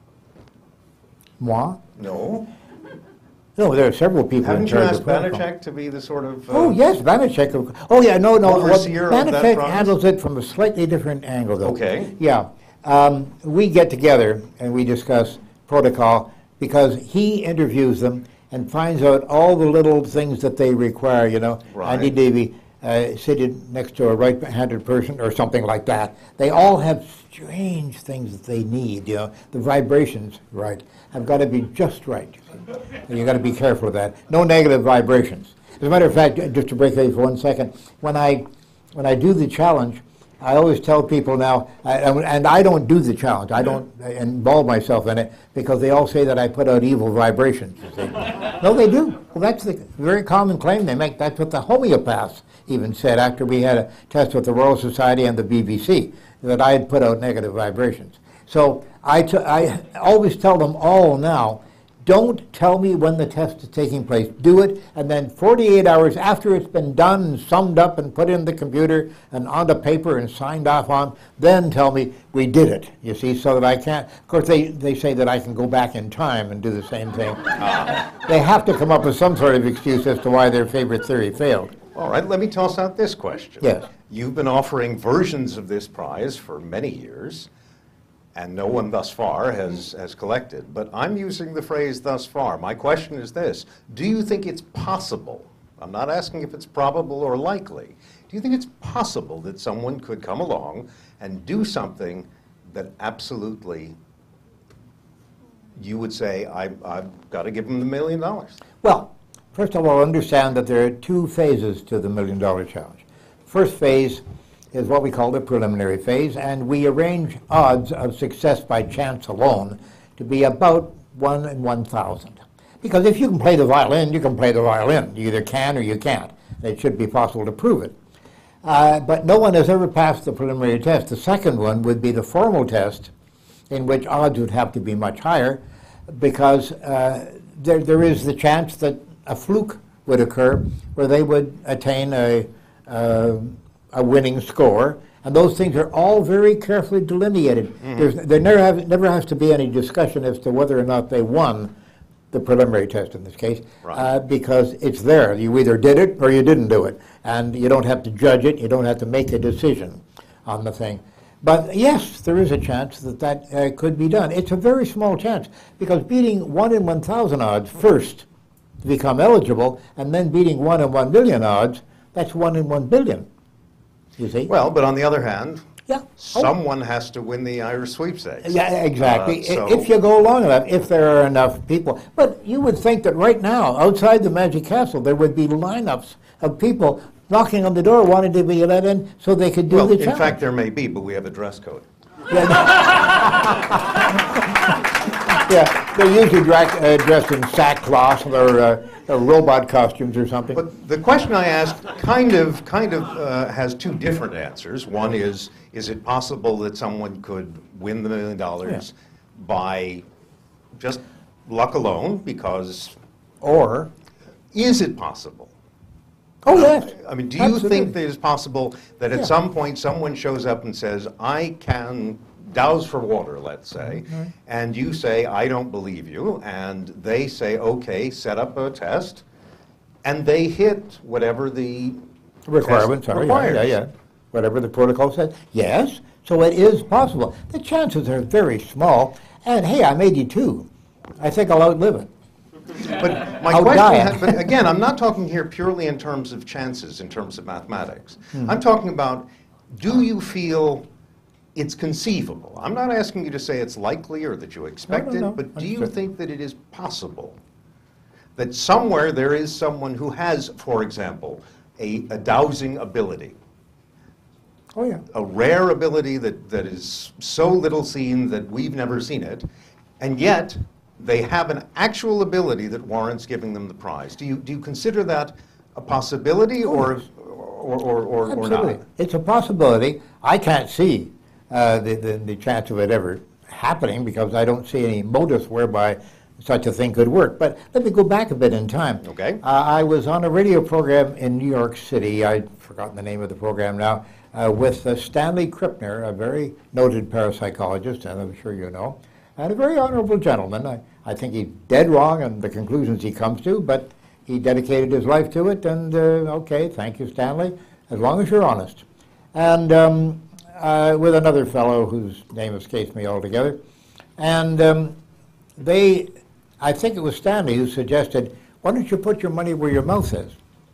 Moi? No. No, there are several people Haven't in you charge asked of protocol. Banachek to be the sort of... Uh, Oh, yes, Banachek. Oh, yeah, no, no. Overseer well, of that Banachek province? handles it from a slightly different angle, though. Okay. Yeah. Um, we get together and we discuss protocol because he interviews them and finds out all the little things that they require, you know. Right. I need to be uh, seated next to a right-handed person or something like that. They all have strange things that they need, you know. The vibrations, right, have got to be just right. And you've got to be careful of that. No negative vibrations. As a matter of fact, just to break away for one second, when I, when I do the challenge, I always tell people now, I, and I don't do the challenge, I don't involve myself in it, because they all say that I put out evil vibrations, you see. No, they do. Well, that's the very common claim they make. That's what the homeopaths even said after we had a test with the Royal Society and the B B C, that I had put out negative vibrations. So I, t I always tell them all now, don't tell me when the test is taking place. Do it, and then forty-eight hours after it's been done and summed up and put in the computer and onto paper and signed off on, then tell me we did it, you see, so that I can't. Of course, they, they say that I can go back in time and do the same thing. They have to come up with some sort of excuse as to why their favorite theory failed. All right, let me toss out this question. Yes. You've been offering versions of this prize for many years, and no one thus far has, has collected. But I'm using the phrase thus far. My question is this: do you think it's possible, I'm not asking if it's probable or likely, do you think it's possible that someone could come along and do something that absolutely you would say, I, I've got to give them the million dollars? Well, first of all, understand that there are two phases to the million dollar challenge. First phase is what we call the preliminary phase, and we arrange odds of success by chance alone to be about one in one thousand. Because if you can play the violin, you can play the violin. You either can or you can't. It should be possible to prove it. Uh, but no one has ever passed the preliminary test. The second one would be the formal test, in which odds would have to be much higher, because uh, there, there is the chance that a fluke would occur where they would attain a uh, a winning score, and those things are all very carefully delineated. Mm-hmm. There's, there never, have, never has to be any discussion as to whether or not they won the preliminary test in this case, right. uh, because it's there. You either did it or you didn't do it, and you don't have to judge it, you don't have to make a decision on the thing. But yes, there is a chance that that uh, could be done. It's a very small chance, because beating one in one thousand odds first to become eligible, and then beating one in one million odds, that's one in one billion. You see? Well, but on the other hand, yeah. someone oh. has to win the Irish sweepstakes. Yeah, exactly. Uh, so if you go long enough, if there are enough people. But you would think that right now, outside the Magic Castle, there would be lineups of people knocking on the door wanting to be let in so they could do well, the in challenge. fact, there may be, but we have a dress code. Yeah, yeah, they're usually dra uh, dressed in sackcloth or, uh, or robot costumes or something. But the question I asked kind of kind of uh, has two different answers. One is, is it possible that someone could win the million dollars yeah. by just luck alone? Because, or is it possible? Oh, yes. I mean, do you Absolutely. think that it's possible that at yeah. some point someone shows up and says, I can douse for water, let's say, mm-hmm. and you say, I don't believe you, and they say, okay, set up a test, and they hit whatever the requirements are, yeah, yeah, yeah, whatever the protocol says. Yes, so it is possible. The chances are very small, and hey, I'm eighty-two. I think I'll outlive it. But my I'll question, die. but again, I'm not talking here purely in terms of chances, in terms of mathematics. Mm-hmm. I'm talking about, do you feel it's conceivable? I'm not asking you to say it's likely or that you expect no, no, it, no. but do you Understood. think that it is possible that somewhere there is someone who has, for example, a, a dowsing ability? Oh, yeah. A rare ability that, that is so little seen that we've never seen it, and yet they have an actual ability that warrants giving them the prize. Do you, do you consider that a possibility, or, or, or, or, or Absolutely. not? It's a possibility. I can't see uh, the, the, the chance of it ever happening because I don't see any modus whereby such a thing could work. But let me go back a bit in time. Okay. Uh, I was on a radio program in New York City. I've forgotten the name of the program now, uh, with uh, Stanley Krippner, a very noted parapsychologist, and I'm sure you know, and a very honorable gentleman. I, I think he's dead wrong in the conclusions he comes to, but he dedicated his life to it, and uh, okay, thank you, Stanley, as long as you're honest. And um, uh, with another fellow whose name escapes me altogether, and um, they, I think it was Stanley who suggested, why don't you put your money where your mouth is?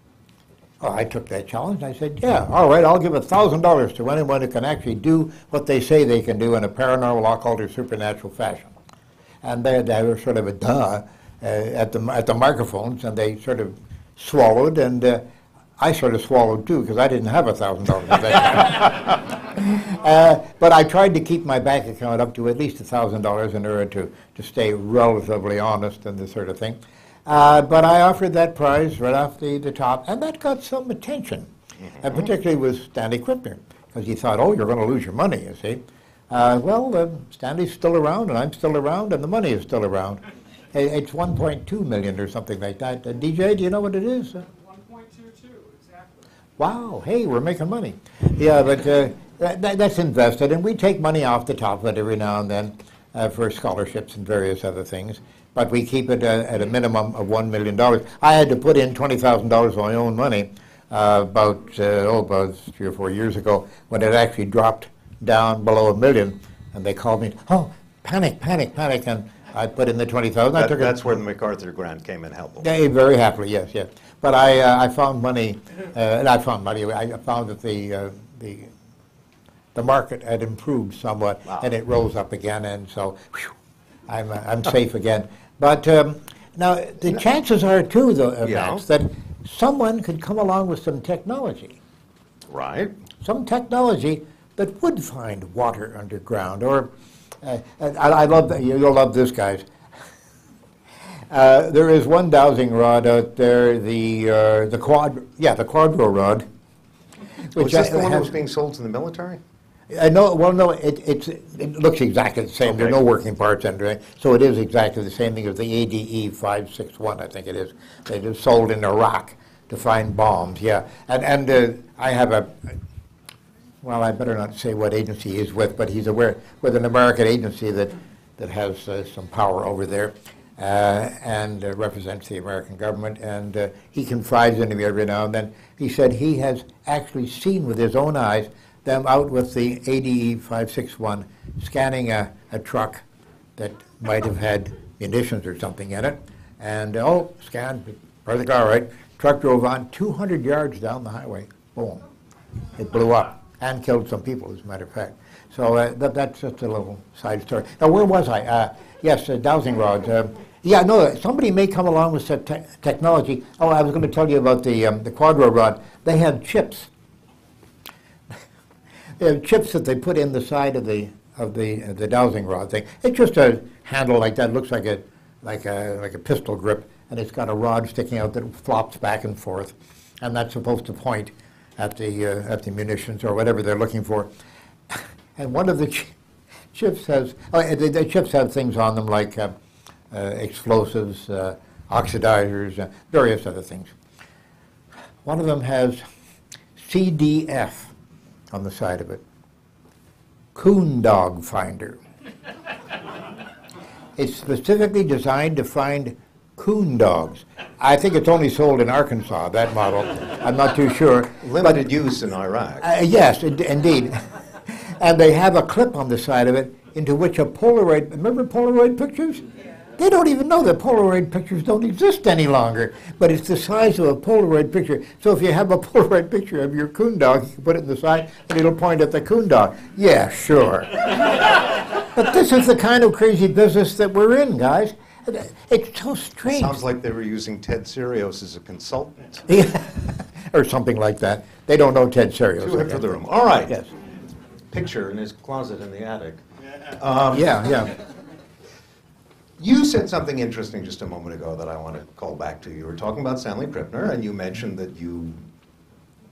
Oh, I took that challenge. I said, yeah, all right, I'll give one thousand dollars to anyone who can actually do what they say they can do in a paranormal, occult, or supernatural fashion. And they, they were sort of a duh uh, at, the, at the microphones, and they sort of swallowed, and uh, I sort of swallowed too, because I didn't have one thousand dollars at that time. uh, but I tried to keep my bank account up to at least one thousand dollars in order to, to stay relatively honest and this sort of thing. Uh, but I offered that prize right off the, the top, and that got some attention, mm-hmm. and particularly with Stanley Krippner, because he thought, oh, you're going to lose your money, you see. Uh, well, uh, Stanley's still around, and I'm still around, and the money is still around. It's one point two million or something like that. Uh, D J, do you know what it is? Uh, one point two two, exactly. Wow, hey, we're making money. Yeah, but uh, that, that's invested, and we take money off the top of it every now and then uh, for scholarships and various other things. But we keep it uh, at a minimum of one million dollars. I had to put in twenty thousand dollars of my own money uh, about, uh, oh, about three or four years ago when it actually dropped down below a million. And they called me, oh, panic, panic, panic. And I put in the twenty thousand dollars. That, that's where the MacArthur grant came in helpful. Yeah, very happily, yes, yes. But I, uh, I found money, uh, and I found money, I found that the, uh, the, the market had improved somewhat, wow. and it rose up again, and so whew, I'm, uh, I'm safe again. But um, now, the chances are, too, though, uh, yeah. Max, that someone could come along with some technology. Right. Some technology that would find water underground. Or, uh, I, I love, that, you'll love this, guys. Uh, there is one dowsing rod out there, the, uh, the quad, yeah, the quadro rod. Was this the one that was being sold to the military? Uh, no, well, no, it, it's, it looks exactly the same. Okay. There are no working parts under it, so it is exactly the same thing as the A D E five six one, I think it is. They just sold in Iraq to find bombs, yeah. And, and uh, I have a, well, I better not say what agency he's with, but he's aware, with an American agency that, that has uh, some power over there uh, and uh, represents the American government, and uh, he confides in me every now and then. He said he has actually seen with his own eyes them out with the A D E five six one scanning a, a truck that might have had munitions or something in it. And, oh, scanned, perfect, all right. Truck drove on two hundred yards down the highway. Boom. It blew up and killed some people, as a matter of fact. So uh, that, that's just a little side story. Now, where was I? Uh, yes, uh, dowsing rods. Uh, yeah, no, somebody may come along with some te technology. Oh, I was going to tell you about the, um, the quadro rod. They have chips. They have chips that they put in the side of the of the uh, the dowsing rod thing. It's just a handle like that. It looks like a like a like a pistol grip, and it's got a rod sticking out that flops back and forth, and that's supposed to point at the uh, at the munitions or whatever they're looking for. And one of the ch chips has oh, the, the chips have things on them like uh, uh, explosives, uh, oxidizers, uh, various other things. One of them has C D F on the side of it. Coon dog finder. It's specifically designed to find coon dogs. I think it's only sold in Arkansas, that model. I'm not too sure. Limited but, use in Iraq. Uh, yes, in indeed. And they have a clip on the side of it into which a Polaroid, remember Polaroid pictures? They don't even know that Polaroid pictures don't exist any longer, but it's the size of a Polaroid picture. So if you have a Polaroid picture of your coon dog, you can put it in the side and it'll point at the coon dog. Yeah, sure. But this is the kind of crazy business that we're in, guys. It's so strange. Sounds like they were using Ted Serios as a consultant. Yeah. Or something like that. They don't know Ted Serios. Too hip for the room. All right. Yes. Picture in his closet in the attic. Um, yeah, yeah. You said something interesting just a moment ago that I want to call back to. You were talking about Stanley Krippner, and you mentioned that you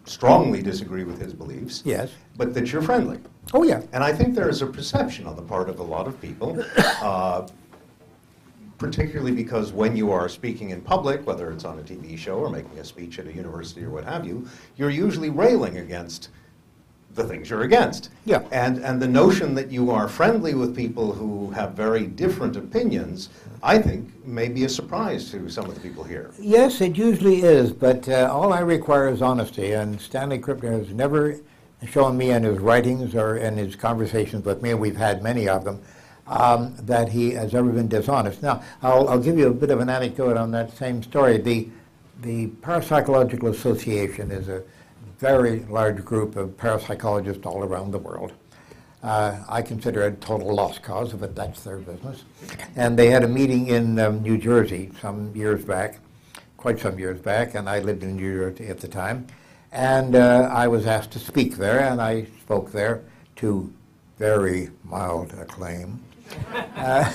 strongly disagree with his beliefs. Yes. But that you're friendly. Oh, yeah. And I think there is a perception on the part of a lot of people, uh, particularly because when you are speaking in public, whether it's on a T V show or making a speech at a university or what have you, you're usually railing against the things you're against. Yeah. And, and the notion that you are friendly with people who have very different opinions, I think, may be a surprise to some of the people here. Yes, it usually is, but uh, all I require is honesty, and Stanley Krippner has never shown me in his writings or in his conversations with me, and we've had many of them, um, that he has ever been dishonest. Now, I'll, I'll give you a bit of an anecdote on that same story. The, the Parapsychological Association is a very large group of parapsychologists all around the world. Uh, I consider it a total lost cause, but that's their business. And they had a meeting in um, New Jersey some years back, quite some years back, and I lived in New Jersey at the time. And uh, I was asked to speak there, and I spoke there to very mild acclaim. Uh,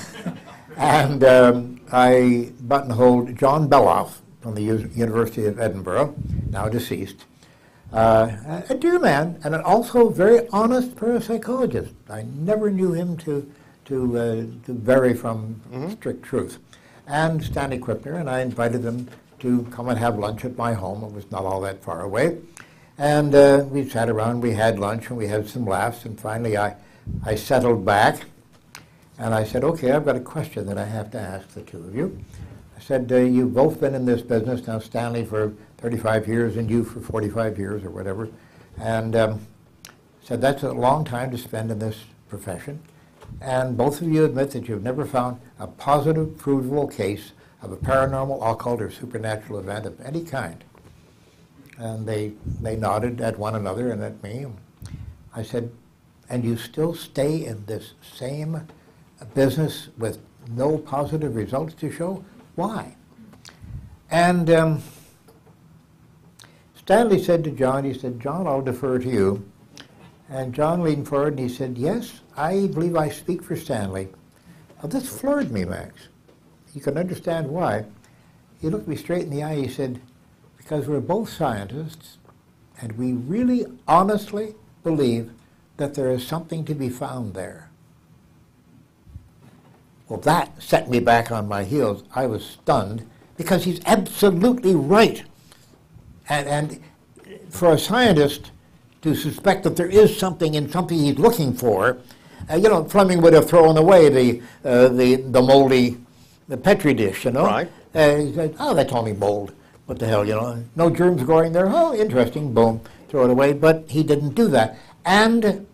and um, I buttonholed John Beloff from the U University of Edinburgh, now deceased. Uh, a dear man, and an also very honest parapsychologist. I never knew him to, to, uh, to vary from mm-hmm. strict truth. And Stanley Krippner, and I invited them to come and have lunch at my home. It was not all that far away. And uh, we sat around, we had lunch, and we had some laughs, and finally I, I settled back, and I said, okay, I've got a question that I have to ask the two of you. I said, uh, you've both been in this business now, Stanley for thirty-five years and you for forty-five years or whatever. And um, said, that's a long time to spend in this profession. And both of you admit that you've never found a positive, provable case of a paranormal, occult, or supernatural event of any kind. And they, they nodded at one another and at me. I said, and you still stay in this same business with no positive results to show? Why? And um, Stanley said to John, he said, John, I'll defer to you. And John leaned forward and he said, yes, I believe I speak for Stanley. Now, this floored me, Max. You can understand why. He looked me straight in the eye. He said, because we're both scientists, and we really honestly believe that there is something to be found there. Well, that set me back on my heels. I was stunned because he's absolutely right. And, and for a scientist to suspect that there is something in something he's looking for, uh, you know, Fleming would have thrown away the, uh, the, the moldy the Petri dish, you know. Right. Uh, he said, oh, that's only mold. What the hell, you know. No germs growing there. Oh, interesting. Boom. Throw it away. But he didn't do that. And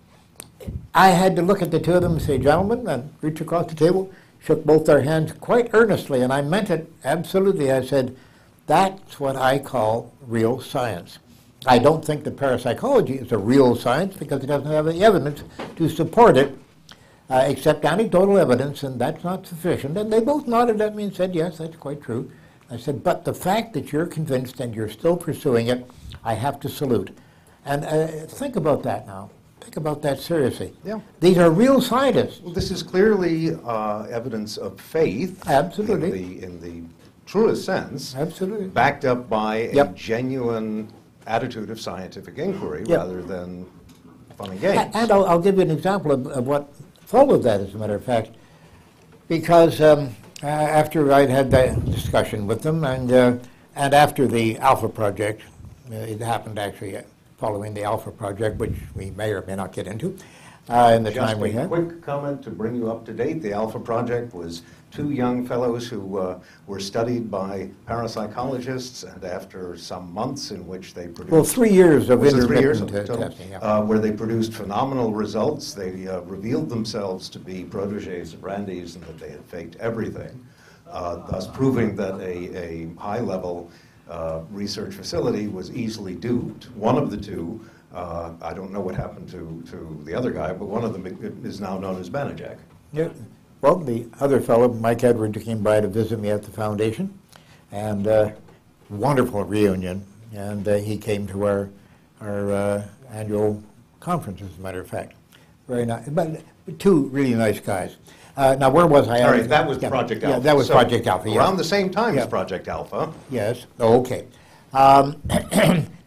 I had to look at the two of them and say, gentlemen, and reach across the table, shook both their hands quite earnestly, and I meant it absolutely. I said, that's what I call real science. I don't think that parapsychology is a real science because it doesn't have any evidence to support it, uh, except anecdotal evidence, and that's not sufficient. And they both nodded at me and said, yes, that's quite true. I said, but the fact that you're convinced and you're still pursuing it, I have to salute. And uh, think about that now. Think about that seriously. Yeah. These are real scientists. Well, this is clearly uh, evidence of faith. Absolutely. In the, in the truest sense. Absolutely. Backed up by Yep. a genuine attitude of scientific inquiry Yep. rather than fun and games. And I'll, I'll give you an example of, of what followed that, as a matter of fact. Because um, uh, after I'd had that discussion with them, and, uh, and after the Alpha Project, uh, it happened actually following the Alpha Project, which we may or may not get into uh, in the Just time we a have. quick comment to bring you up to date. The Alpha Project was two young fellows who uh, were studied by parapsychologists, and after some months in which they produced... Well, three years of was it three years intermittent of uh, total? testing. Yeah. Uh, where they produced phenomenal results. They uh, revealed themselves to be proteges of Randi's and that they had faked everything, uh, thus proving that a, a high-level uh, research facility was easily duped. One of the two, uh, I don't know what happened to, to the other guy, but one of them is now known as Banijak. Yeah. Well, the other fellow, Mike Edwards, came by to visit me at the foundation, and uh, wonderful reunion. And uh, he came to our our uh, annual conference, as a matter of fact. Very nice, but two really nice guys. Uh, now, where was I? All right, that was yeah, Project Alpha. Yeah, that was So Project Alpha. Yeah. Around the same time Yeah. as Project Alpha. Yes. Oh, okay. Um,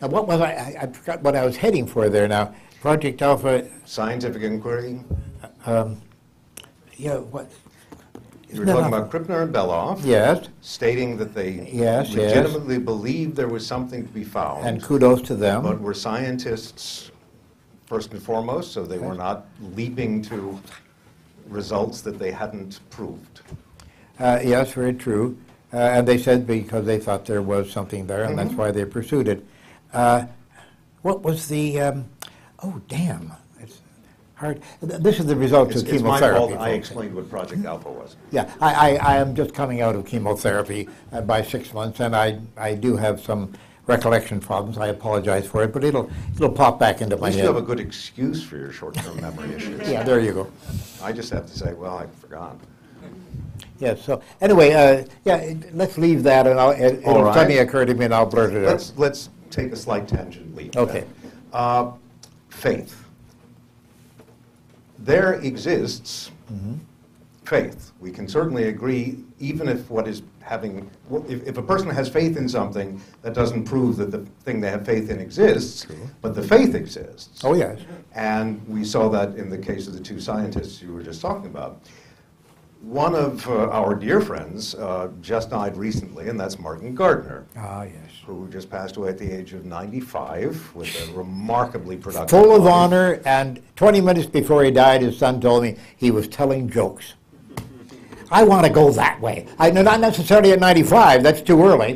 Now, what was I, I, I forgot what I was heading for there now. Project Alpha, Scientific inquiry. um, yeah, what? You were No, talking no. about Krippner and Beloff, Yes, stating that they Yes, yes. legitimately believed there was something to be found, and kudos to them. but were scientists first and foremost, so they were not leaping to results that they hadn't proved. Uh, yes, very true. Uh, and they said because they thought there was something there, and Mm-hmm. that's why they pursued it. Uh, what was the, um, oh, damn, it's hard. Th- This is the results It's, of it's my chemotherapy. fault I folks. explained what Project Alpha was. Yeah, I, I, I am just coming out of chemotherapy uh, by six months, and I, I do have some recollection problems. I apologize for it, but it'll, it'll pop back into At my least head. you have a good excuse for your short-term memory issues. Yeah, there you go. I just have to say, well, I forgot. Yeah, so, anyway, uh, yeah, it- let's leave that, and I'll, it- All it'll right. suddenly occur to me, and I'll blurt it out. Let's, let's take a slight tangent leap. Okay. then. Uh, faith. There exists Mm-hmm. faith. We can certainly agree, even if what is having, if, if a person has faith in something, that doesn't prove that the thing they have faith in exists, but the faith exists. Oh, yes. And we saw that in the case of the two scientists you were just talking about. One of uh, our dear friends uh, just died recently, and that's Martin Gardner, Ah, yes. who just passed away at the age of ninety-five with a remarkably productive Full of life. honor, and twenty minutes before he died, his son told me he was telling jokes. I want to go that way. I no, not necessarily at ninety-five, that's too early.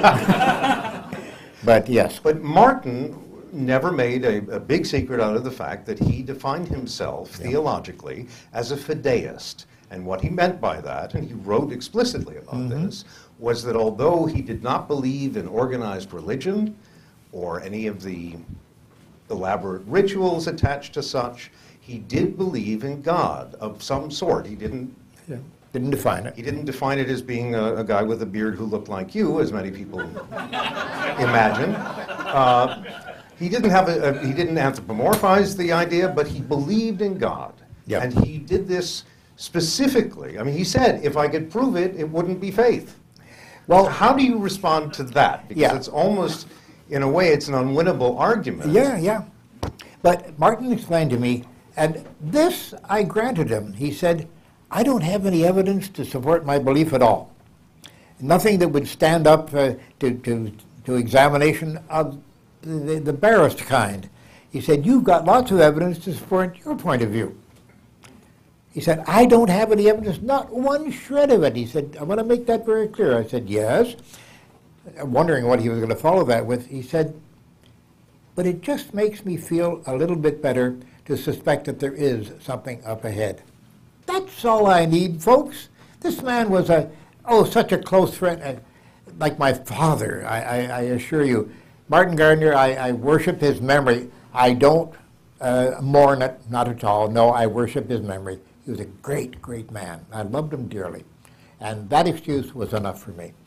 But yes. But Martin never made a, a big secret out of the fact that he defined himself theologically as a fideist. And what he meant by that, and he wrote explicitly about Mm-hmm. this, was that although he did not believe in organized religion or any of the elaborate rituals attached to such, he did believe in God of some sort. He didn't Yeah. Didn't define it. He didn't define it as being a, a guy with a beard who looked like you, as many people imagine. Uh, he didn't have a, a, he didn't anthropomorphize the idea, but he believed in God, Yep. and he did this specifically. I mean, he said, if I could prove it, it wouldn't be faith. Well, how do you respond to that? Because Yeah. it's almost, in a way, it's an unwinnable argument. Yeah, yeah. But Martin explained to me, and this I granted him. He said, I don't have any evidence to support my belief at all. Nothing that would stand up uh, to, to, to examination of the, the barest kind. He said, you've got lots of evidence to support your point of view. He said, I don't have any evidence, not one shred of it. He said, I want to make that very clear. I said, yes. Wondering what he was going to follow that with, he said, but it just makes me feel a little bit better to suspect that there is something up ahead. That's all I need, folks. This man was a, oh, such a close friend, uh, like my father, I, I, I assure you. Martin Gardner, I, I worship his memory. I don't uh, mourn it, not at all. No, I worship his memory. He was a great, great man. I loved him dearly. And that excuse was enough for me.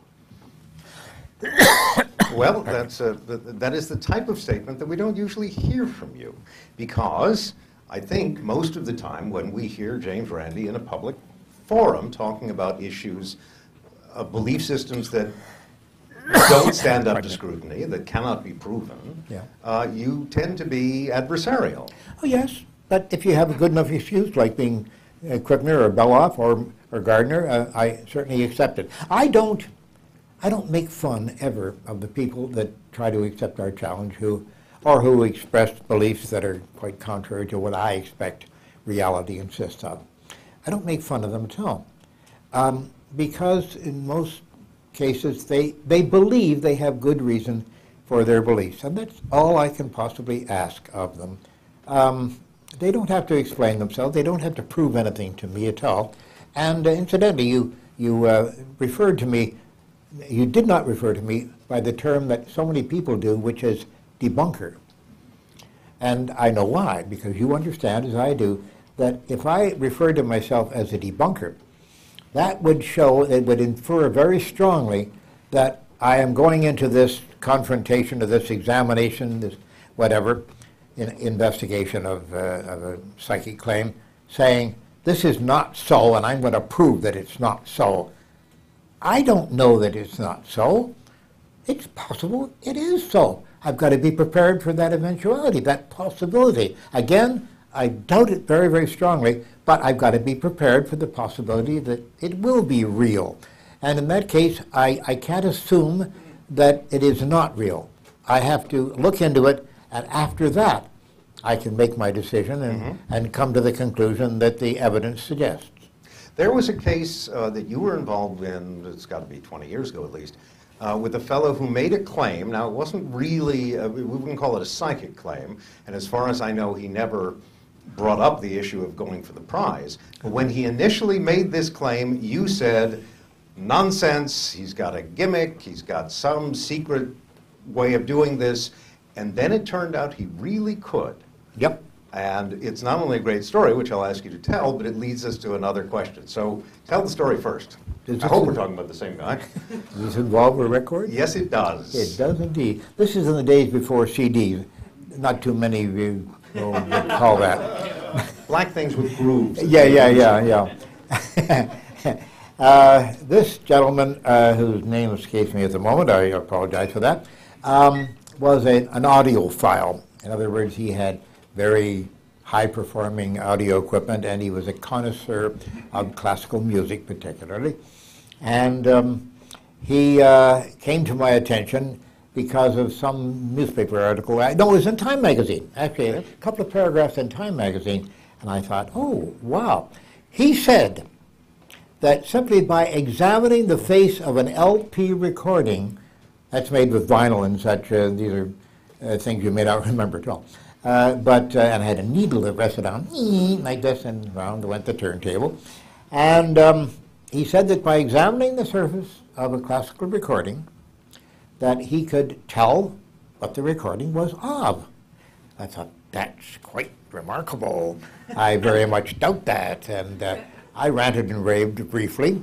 Well, that's a, th- that is the type of statement that we don't usually hear from you, because I think most of the time when we hear James Randi in a public forum talking about issues of belief systems that don't stand up to scrutiny, that cannot be proven, Yeah. uh, you tend to be adversarial. Oh, yes, but if you have a good enough excuse, like being uh, Krippner or Beloff or, or Gardner, uh, I certainly accept it. I don't, I don't make fun ever of the people that try to accept our challenge, who, or who express beliefs that are quite contrary to what I expect reality insists of. I don't make fun of them at all, um, because in most cases they, they believe they have good reason for their beliefs, and that's all I can possibly ask of them. Um, they don't have to explain themselves. They don't have to prove anything to me at all. And uh, incidentally, you, you uh, referred to me, you did not refer to me by the term that so many people do, which is debunker. And I know why, because you understand, as I do, that if I referred to myself as a debunker, that would show, it would infer very strongly that I am going into this confrontation, or this examination, this whatever, in, investigation of, uh, of a psychic claim, saying, this is not so, and I'm going to prove that it's not so. I don't know that it's not so. It's possible it is so. I've got to be prepared for that eventuality, that possibility. Again, I doubt it very, very strongly, but I've got to be prepared for the possibility that it will be real. And in that case, I, I can't assume that it is not real. I have to look into it, and after that, I can make my decision and, mm-hmm. and come to the conclusion that the evidence suggests. There was a case uh, that you were involved in, it's got to be twenty years ago at least, uh, with a fellow who made a claim. Now, it wasn't really, uh, we wouldn't call it a psychic claim, and as far as I know, he never brought up the issue of going for the prize. But when he initially made this claim, you said, nonsense, he's got a gimmick, he's got some secret way of doing this, and then it turned out he really could. Yep. And it's not only a great story, which I'll ask you to tell, but it leads us to another question. So tell the story first. Does I hope we're talking about the same guy. Does this involve a record? Yes, it does. It does indeed. This is in the days before C Ds. Not too many of you will recall that. Black things with grooves. Yeah, yeah, yeah, yeah. uh, this gentleman, uh, whose name escapes me at the moment, I apologize for that, um, was a, an audiophile. In other words, he had very high-performing audio equipment, and he was a connoisseur of classical music particularly. And um, he uh, came to my attention because of some newspaper article. I, no, it was in Time magazine, actually, a couple of paragraphs in Time magazine. And I thought, oh, wow. He said that simply by examining the face of an L P recording, that's made with vinyl and such, uh, these are uh, things you may not remember at all. Uh, but, uh, and I had a needle that rested on, like this, and round went the turntable. And um, he said that by examining the surface of a classical recording, that he could tell what the recording was of. I thought, that's quite remarkable. I very much doubt that. And uh, I ranted and raved briefly.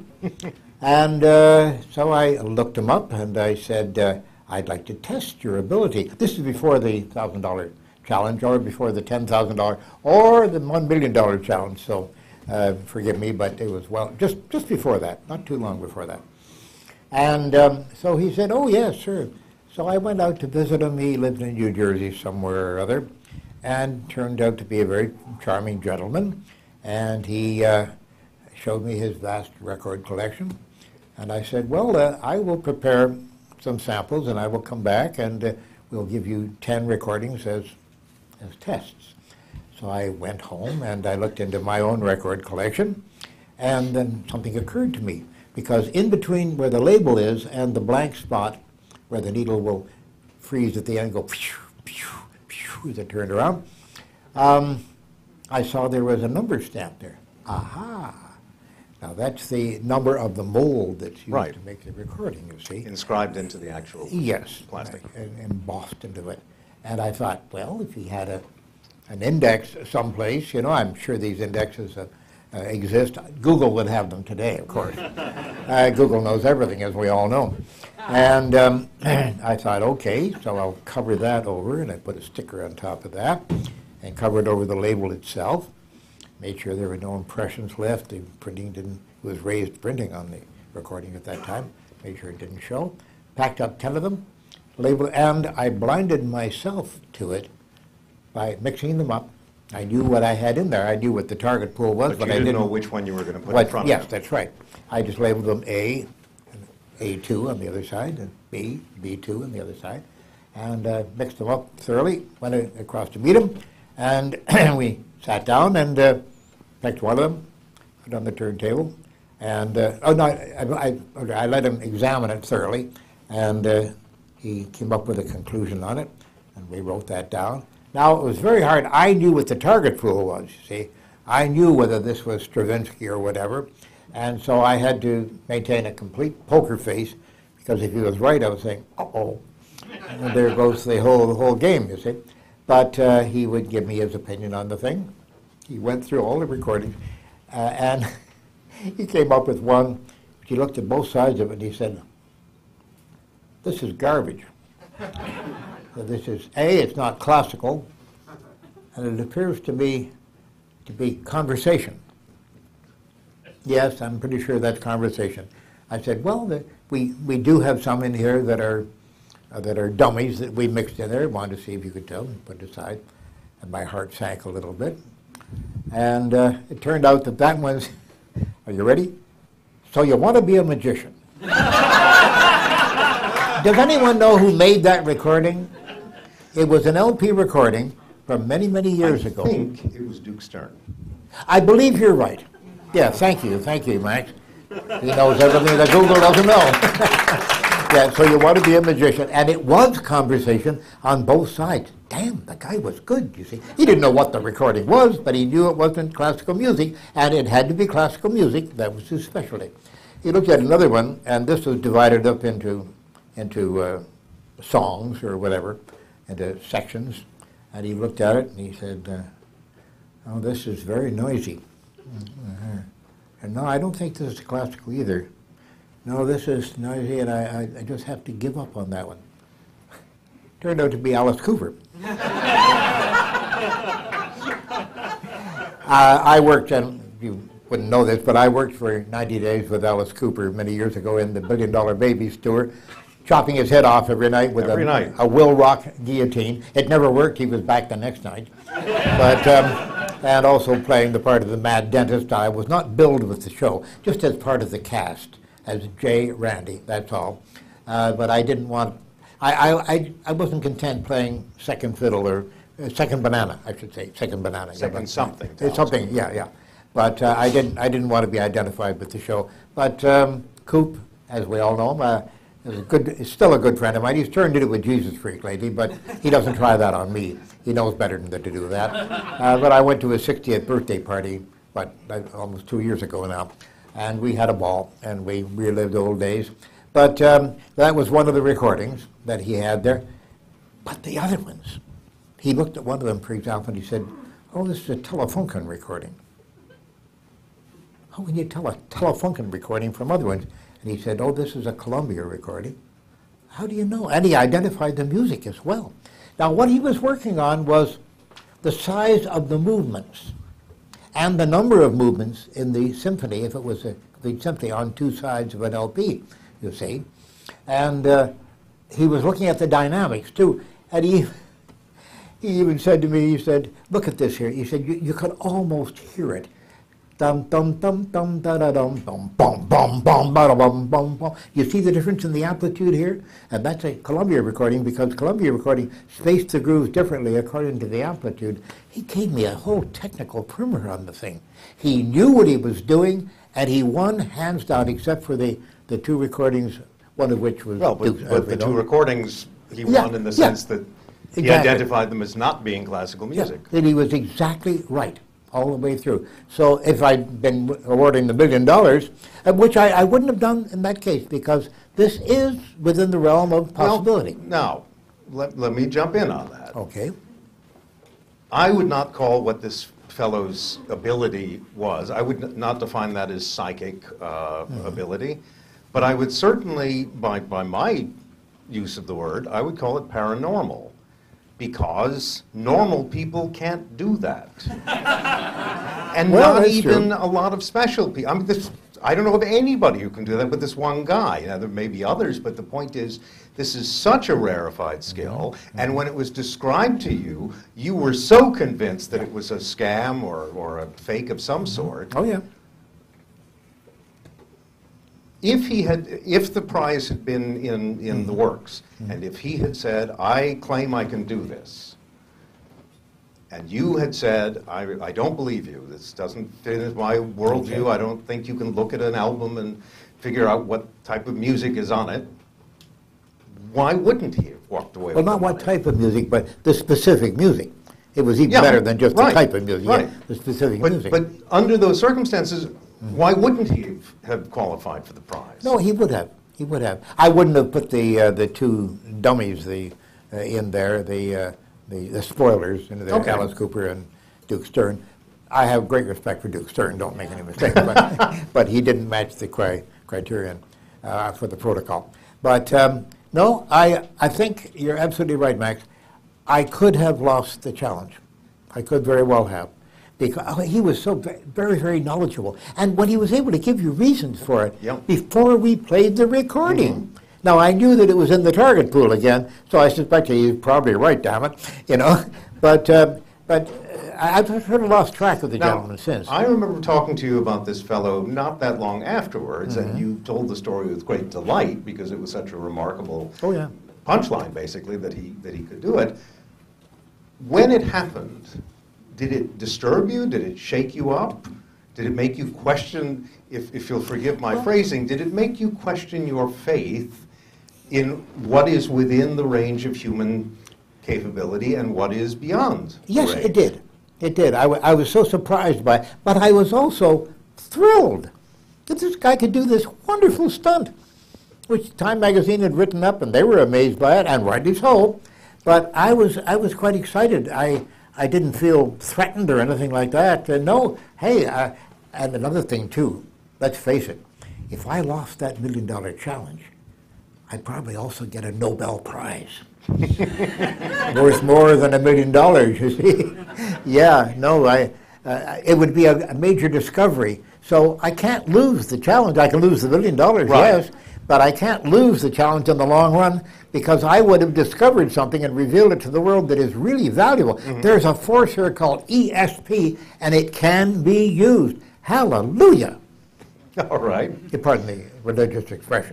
And uh, so I looked him up, and I said, uh, I'd like to test your ability. This is before the one thousand dollar challenge, or before the ten thousand dollar, or the one million dollar challenge. So uh, forgive me, but it was, well, just, just before that, not too long before that. And um, so he said, oh, yes, sure. So I went out to visit him. He lived in New Jersey somewhere or other, and turned out to be a very charming gentleman. And he uh, showed me his vast record collection. And I said, well, uh, I will prepare some samples, and I will come back, and uh, we'll give you ten recordings as, as tests. So I went home, and I looked into my own record collection, and then something occurred to me. Because in between where the label is and the blank spot where the needle will freeze at the end and go pew, pew, pew, as it turned around, um, I saw there was a number stamp there. Aha! Now that's the number of the mold that's used right. to make the recording, you see. Inscribed into the actual yes, plastic. Right, and embossed into it. And I thought, well, if he had a, an index someplace, you know, I'm sure these indexes uh, uh, exist. Google would have them today, of course. uh, Google knows everything, as we all know. And um, I thought, okay, so I'll cover that over, and I put a sticker on top of that, and covered over the label itself. Made sure there were no impressions left. The printing didn't, it was raised printing on the recording at that time. Made sure it didn't show. Packed up ten of them, labeled, and I blinded myself to it by mixing them up. I knew what I had in there. I knew what the target pool was, but, but you I didn't didn't know which one you were going to put what, in front yes, of it. that's right. I just labeled them A, and A two on the other side, and B, B two on the other side, and uh, mixed them up thoroughly, went a- across to meet them, and we sat down and uh, picked one of them, put it on the turntable, and, uh, oh no, I, I, I let him examine it thoroughly, and uh, he came up with a conclusion on it, and we wrote that down. Now, it was very hard. I knew what the target pool was, you see. I knew whether this was Stravinsky or whatever, and so I had to maintain a complete poker face, because if he was right, I was saying, uh-oh, and there goes the whole, the whole game, you see. But uh, he would give me his opinion on the thing. He went through all the recordings, uh, and he came up with one. He looked at both sides of it, and he said, this is garbage. So this is, A, it's not classical, and it appears to me to be conversation. Yes, I'm pretty sure that's conversation. I said, well, the, we, we do have some in here that are uh, that are dummies that we mixed in there. Wanted to see if you could tell and put it aside. And my heart sank a little bit. And uh, it turned out that that was, are you ready? So You Want to Be a Magician. Does anyone know who made that recording? It was an L P recording from many, many years I ago. I think it was Duke Stern. I believe you're right. Yeah, thank you, thank you, Max. He knows everything that Google doesn't know. Yeah, So You Want to Be a Magician. And it was conversation on both sides. Damn, the guy was good, you see. He didn't know what the recording was, but he knew it wasn't classical music, and it had to be classical music. That was his specialty. He looked at another one, and this was divided up into, into uh, songs or whatever, into sections. And he looked at it, and he said, uh, oh, this is very noisy. And no, I don't think this is classical either. No, this is noisy, and I, I, I just have to give up on that one. Turned out to be Alice Cooper. uh, I worked, and you wouldn't know this, but I worked for ninety days with Alice Cooper many years ago in the Billion Dollar Babies tour, chopping his head off every night with every a, night. a Will Rock guillotine. It never worked. He was back the next night. But, um, and also playing the part of the mad dentist. I was not billed with the show, just as part of the cast, as J. Randi, that's all. Uh, but I didn't want, I, I, I, I wasn't content playing second fiddle or uh, second banana, I should say, second banana. Second yeah, something. It's something, yeah, yeah. But uh, I didn't, I didn't want to be identified with the show. But um, Coop, as we all know him, uh, is a good, is still a good friend of mine. He's turned into a Jesus freak lately, but he doesn't try that on me. He knows better than to do that. Uh, but I went to his sixtieth birthday party, what, like, almost two years ago now, and we had a ball, and we relived old days. But um, that was one of the recordings that he had there. But the other ones, he looked at one of them, for example, and he said, oh, this is a Telefunken recording. How can you tell a Telefunken recording from other ones? And he said, oh, this is a Columbia recording. How do you know? And he identified the music as well. Now, what he was working on was the size of the movements and the number of movements in the symphony, if it was a complete symphony on two sides of an L P, you see. And uh, he was looking at the dynamics, too. And he, he even said to me, he said, look at this here. He said, you, you could almost hear it. Dum dum dum dum da da dum dum bum bum bum ba da bum bum bum. You see the difference in the amplitude here? And that's a Columbia recording, because Columbia recording spaced the grooves differently according to the amplitude. He gave me a whole technical primer on the thing. He knew what he was doing, and he won hands down, except for the, the two recordings, one of which was Well, but, Duke's, but uh, the know. two recordings, he Yeah, won in the yeah. sense that he Exactly. identified them as not being classical music. Yeah, and he was exactly right all the way through. So if I'd been awarding the million dollars, uh, which I, I wouldn't have done in that case, because this is within the realm of possibility. Well, now, let, let me jump in on that. Okay. I would not call what this fellow's ability was, I would n- not define that as psychic uh, Mm-hmm. ability, but I would certainly, by, by my use of the word, I would call it paranormal, because normal people can't do that. And Well, not that's even true. a lot of special people. I mean, this, I don't know of anybody who can do that but this one guy. Now, there may be others, but the point is, this is such a rarefied skill, and when it was described to you, you were so convinced that it was a scam or, or a fake of some sort. Oh, yeah. If he had, if the prize had been in, in the works, and if he had said, I claim I can do this, and you had said, I, I don't believe you, this doesn't fit in my worldview, Okay. I don't think you can look at an album and figure out what type of music is on it, why wouldn't he have walked away Well, with not the what money? type of music, but the specific music. It was even Yeah, better than just right, the type of music. right. Yeah, the specific But, music. but under those circumstances, why wouldn't he have- have qualified for the prize? No, he would have. He would have. I wouldn't have put the uh, the two dummies the uh, in there, the, uh, the the spoilers into there, Okay. Alice Cooper and Duke Stern. I have great respect for Duke Stern. Don't make any mistakes, but but he didn't match the cri- criterion uh, for the protocol. But um, no, I I think you're absolutely right, Max. I could have lost the challenge. I could very well have. Because oh, he was so ve- very, very knowledgeable. And when he was able to give you reasons for it Yep. before we played the recording. Now, I knew that it was in the target pool again, so I suspected he's probably right, damn it, you know. But, uh, but uh, I've sort of lost track of the Now, gentleman since. I remember talking to you about this fellow not that long afterwards, Mm-hmm. and you told the story with great delight because it was such a remarkable Oh, yeah. punchline, basically, that he, that he could do it. When it happened, did it disturb you? Did it shake you up? Did it make you question, if, if you'll forgive my phrasing, did it make you question your faith in what is within the range of human capability and what is beyond? the Yes, range? it did. It did. I, w- I was so surprised by it, but I was also thrilled that this guy could do this wonderful stunt, which Time magazine had written up, and they were amazed by it, and rightly so. But I was, I was quite excited. I, I didn't feel threatened or anything like that. Uh, no, hey, uh, and another thing too. Let's face it. If I lost that million dollar challenge, I'd probably also get a Nobel Prize. Worth more than a million dollars, you see. Yeah, no, I, uh, it would be a, a major discovery. So I can't lose the challenge. I can lose the million dollars, Right. yes, but I can't lose the challenge in the long run because I would have discovered something and revealed it to the world that is really valuable. Mm-hmm. There's a force here called E S P, and it can be used. Hallelujah. All right. Pardon the religious expression.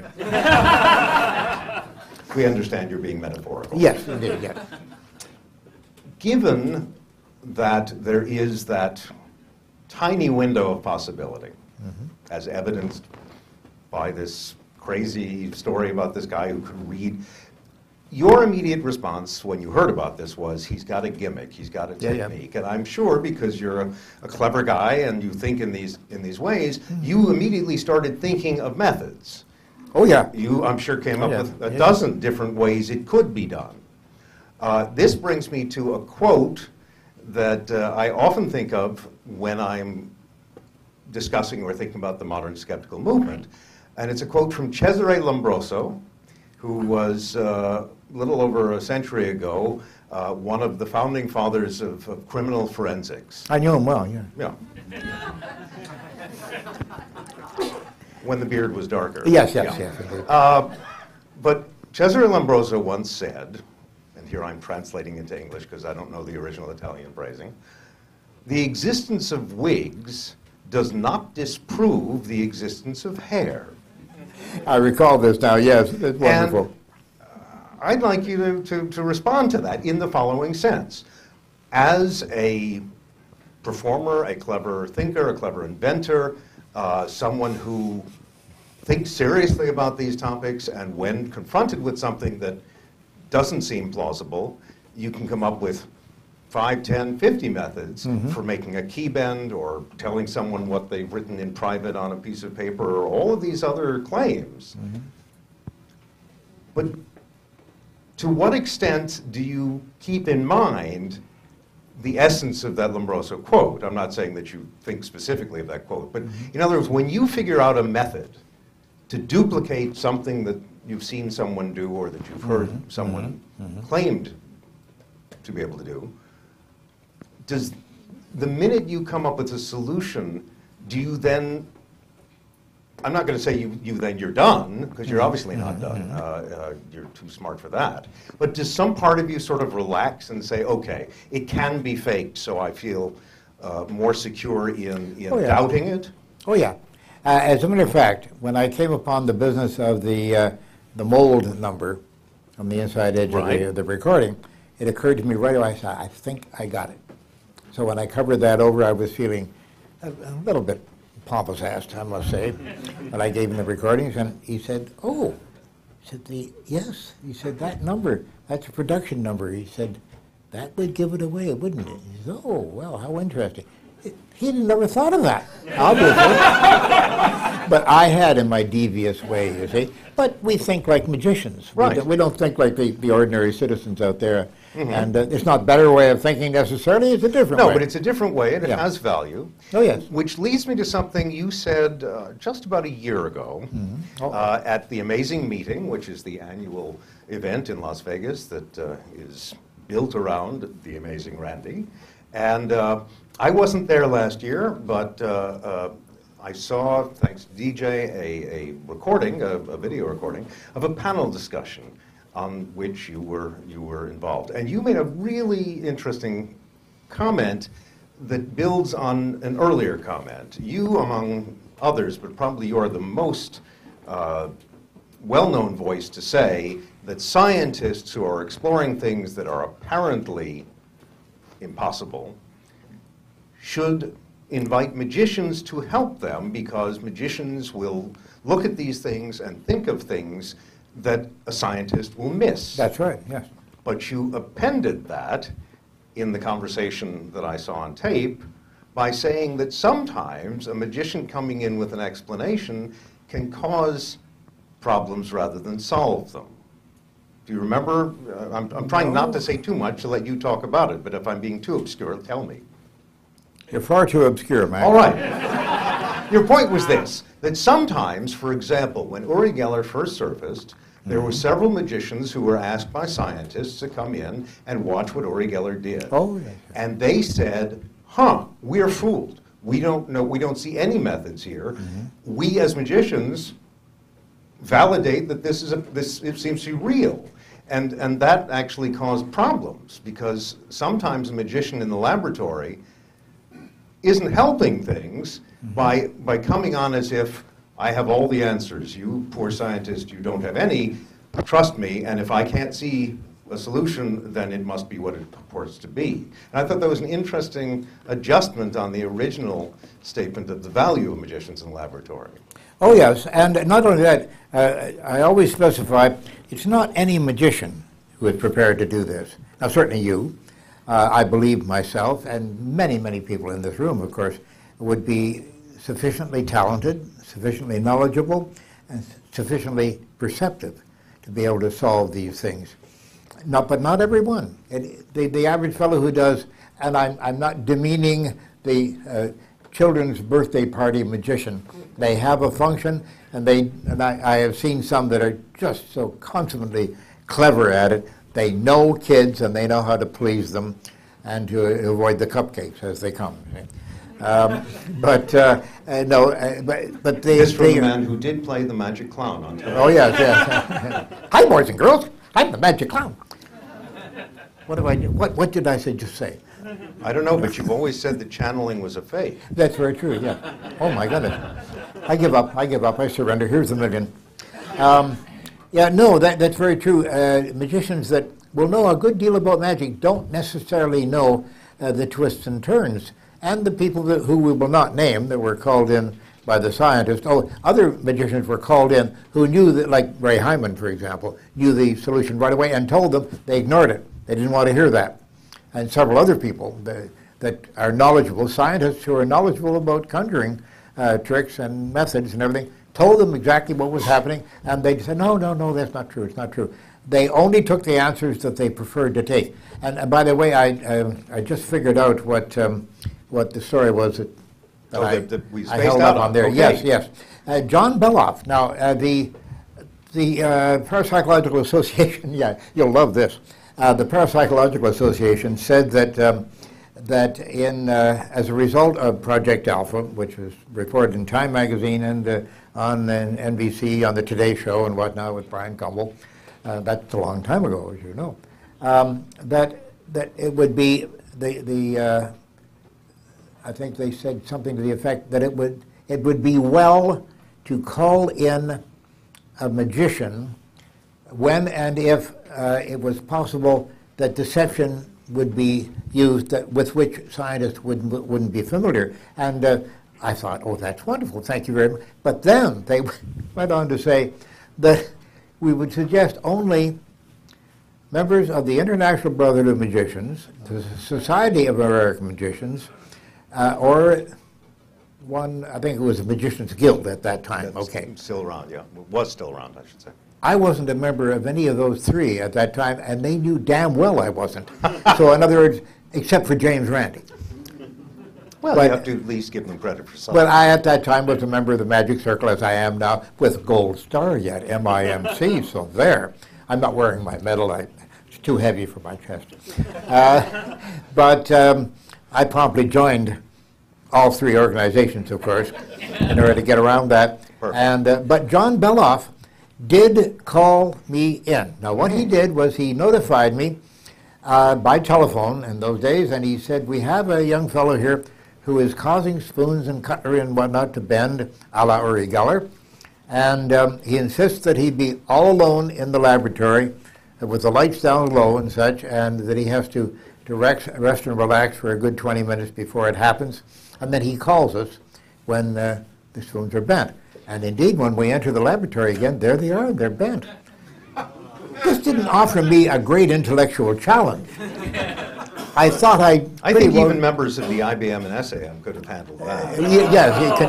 We understand you're being metaphorical. Yes, indeed, yes. Given that there is that tiny window of possibility, mm-hmm. as evidenced by this crazy story about this guy who could read, your immediate response when you heard about this was, he's got a gimmick, he's got a Yeah, technique. yeah. And I'm sure because you're a, a clever guy and you think in these, in these ways, mm-hmm. you immediately started thinking of methods. Oh, yeah. You, I'm sure, came Oh, up yeah. with a Yeah. dozen different ways it could be done. Uh, this brings me to a quote that uh, I often think of when I'm discussing or thinking about the modern skeptical movement. And it's a quote from Cesare Lombroso, who was uh, a little over a century ago uh, one of the founding fathers of, of criminal forensics. I knew him well, yeah. Yeah. When the beard was darker. Yes, yes, Yeah. yes. Indeed. Uh, but Cesare Lombroso once said, and here I'm translating into English because I don't know the original Italian phrasing, the existence of wigs does not disprove the existence of hair. I recall this now, yes, it's wonderful. And uh, I'd like you to, to, to respond to that in the following sense. As a performer, a clever thinker, a clever inventor, uh, someone who thinks seriously about these topics, and when confronted with something that doesn't seem plausible, you can come up with five, ten, fifty methods mm-hmm. for making a key bend or telling someone what they've written in private on a piece of paper or all of these other claims. Mm-hmm. But to what extent do you keep in mind the essence of that Lombroso quote? I'm not saying that you think specifically of that quote, but mm-hmm. in other words, when you figure out a method to duplicate something that you've seen someone do or that you've heard mm-hmm. someone mm-hmm. claimed to be able to do, does the minute you come up with a solution, do you then, I'm not going to say you, you then you're done, because you're obviously not done, uh, uh, you're too smart for that, but does some part of you sort of relax and say, okay, it can be faked, so I feel uh, more secure in, in oh, yeah. doubting it? Oh yeah. Uh, as a matter of fact, when I came upon the business of the, uh, the mold number on the inside edge right. of the, the recording, it occurred to me right away, I said, I think I got it. So when I covered that over, I was feeling a, a little bit pompous-assed, I must say. But I gave him the recordings, and he said, oh, he said, the, yes. He said, that number, that's a production number. He said, that would give it away, wouldn't it? He said, oh, well, how interesting. He had never thought of that, obviously. But I had in my devious way, you see. But we think like magicians. Right. We, don't, we don't think like the, the ordinary citizens out there. Mm-hmm. And uh, it's not a better way of thinking necessarily, it's a different no, way. No, but it's a different way, and it yeah. has value. Oh, yes. Which leads me to something you said uh, just about a year ago mm-hmm. oh. uh, at the Amazing Meeting, which is the annual event in Las Vegas that uh, is built around the amazing Randi. And uh, I wasn't there last year, but uh, uh, I saw, thanks to D J, a, a recording, a, a video recording, of a panel discussion on which you were, you were involved. And you made a really interesting comment that builds on an earlier comment. You, among others, but probably you're the most uh, well-known voice to say that scientists who are exploring things that are apparently impossible should invite magicians to help them, because magicians will look at these things and think of things that a scientist will miss. That's right, yes. But you appended that in the conversation that I saw on tape by saying that sometimes a magician coming in with an explanation can cause problems rather than solve them. Do you remember? Uh, I'm, I'm trying No. not to say too much to let you talk about it, but if I'm being too obscure, tell me. You're far too obscure, man. All right. Your point was this, that sometimes, for example, when Uri Geller first surfaced, there were several magicians who were asked by scientists to come in and watch what Uri Geller did. Oh, yes. And they said, huh, we're fooled. We don't know, we don't see any methods here. Mm-hmm. We as magicians validate that this is a, this it seems to be real. And, and that actually caused problems, because sometimes a magician in the laboratory isn't helping things mm-hmm. by, by coming on as if I have all the answers. You, poor scientist, you don't have any. Trust me, and if I can't see a solution, then it must be what it purports to be. And I thought that was an interesting adjustment on the original statement of the value of magicians in the laboratory. Oh, yes, and not only that, uh, I always specify, it's not any magician who is prepared to do this. Now, certainly you, uh, I believe myself, and many, many people in this room, of course, would be sufficiently talented, sufficiently knowledgeable, and sufficiently perceptive to be able to solve these things. Not, but not everyone. It, the, the average fellow who does, and I'm, I'm not demeaning the uh, children's birthday party magician. They have a function, and they and I, I have seen some that are just so consummately clever at it. They know kids, and they know how to please them, and to avoid the cupcakes as they come. Um, but uh, uh, no, uh, but but they. This from they, the man who did play the Magic Clown on television. Oh yes, yes. Hi, boys and girls. I'm the Magic Clown. What do I do? What what did I say? Just say. I don't know, but you've always said that channeling was a fake. That's very true, yeah. Oh, my goodness. I give up, I give up, I surrender. Here's a million. Um, yeah, no, that, that's very true. Uh, magicians that will know a good deal about magic don't necessarily know uh, the twists and turns. And the people that, who we will not name, that were called in by the scientists, oh, other magicians were called in who knew that, like Ray Hyman, for example, knew the solution right away and told them. They ignored it. They didn't want to hear that. And several other people that, that are knowledgeable, scientists who are knowledgeable about conjuring uh, tricks and methods and everything, told them exactly what was happening, and they said, no, no, no, that's not true, it's not true. They only took the answers that they preferred to take. And, and by the way, I, uh, I just figured out what, um, what the story was that, that Oh, I, that- that we I spaced held out up on on. there. Okay. Yes, yes. Uh, John Beloff. Now, uh, the, the uh, Parapsychological Association, yeah, you'll love this. Uh, the Parapsychological Association said that um, that in uh, as a result of Project Alpha, which was reported in Time magazine and uh, on uh, N B C, on the Today Show and whatnot with Brian Gumbel, uh, that's a long time ago, as you know, um, that that it would be the the uh, I think they said something to the effect that it would it would be well to call in a magician when and if uh, it was possible that deception would be used that, with which scientists wouldn't, wouldn't be familiar. And uh, I thought, oh, that's wonderful, thank you very much. But then they went on to say that we would suggest only members of the International Brotherhood of Magicians, the Society of American Magicians, uh, or one, I think it was the Magicians Guild at that time. That's okay. still around, yeah. Was still around, I should say. I wasn't a member of any of those three at that time, and they knew damn well I wasn't. So in other words, except for James Randi. Well, But- you have to at least give them credit for something. Well, I at that time was a member of the Magic Circle, as I am now, with Gold Star yet, M I M C, so there. I'm not wearing my medal. I, it's too heavy for my chest. Uh, but um, I promptly joined all three organizations, of course, in order to get around that. Perfect. And uh, but John Beloff did call me in. Now, what he did was he notified me uh, by telephone in those days, and he said, we have a young fellow here who is causing spoons and cutlery and whatnot to bend, a la Uri Geller, and um, he insists that he be all alone in the laboratory with the lights down low and such, and that he has to, to rex, rest and relax for a good twenty minutes before it happens, and then he calls us when uh, the spoons are bent. And indeed, when we enter the laboratory again, there they are, they're bent. This didn't offer me a great intellectual challenge. I thought I I think well, even members of the I B M and S A M could have handled that. Uh, yes, you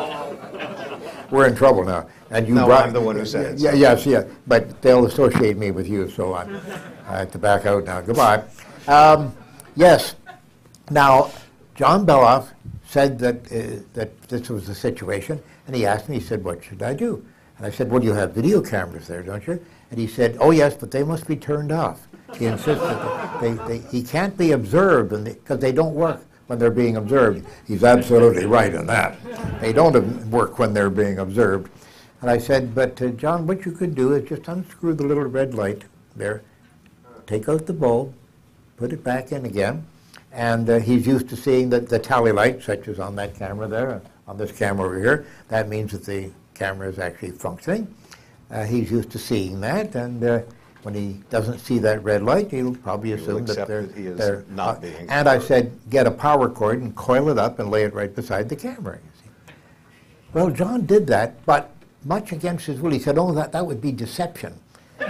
can. We're in trouble now. And you No, brought, I'm the one who said it. Yeah, so. yes, yeah. But they'll associate me with you, so I'm, I have to back out now. Goodbye. Um, yes. Now, John Beloff said that uh, that this was the situation, and he asked me. He said, "What should I do?" And I said, "Well, you have video cameras there, don't you?" And he said, "Oh yes, but they must be turned off." He insisted that they, they, he can't be observed because they, they don't work when they're being observed. He's absolutely right in that. They don't work when they're being observed. And I said, but uh, John, what you could do is just unscrew the little red light there, take out the bulb, put it back in again, and uh, he's used to seeing the, the tally light, such as on that camera there, on this camera over here. That means that the camera is actually functioning. Uh, he's used to seeing that, and uh, when he doesn't see that red light, he'll probably assume that they're, that he is they're not uh, being. And I said, get a power cord and coil it up and lay it right beside the camera. You see. Well, John did that, but much against his will. He said, oh, that, that would be deception. And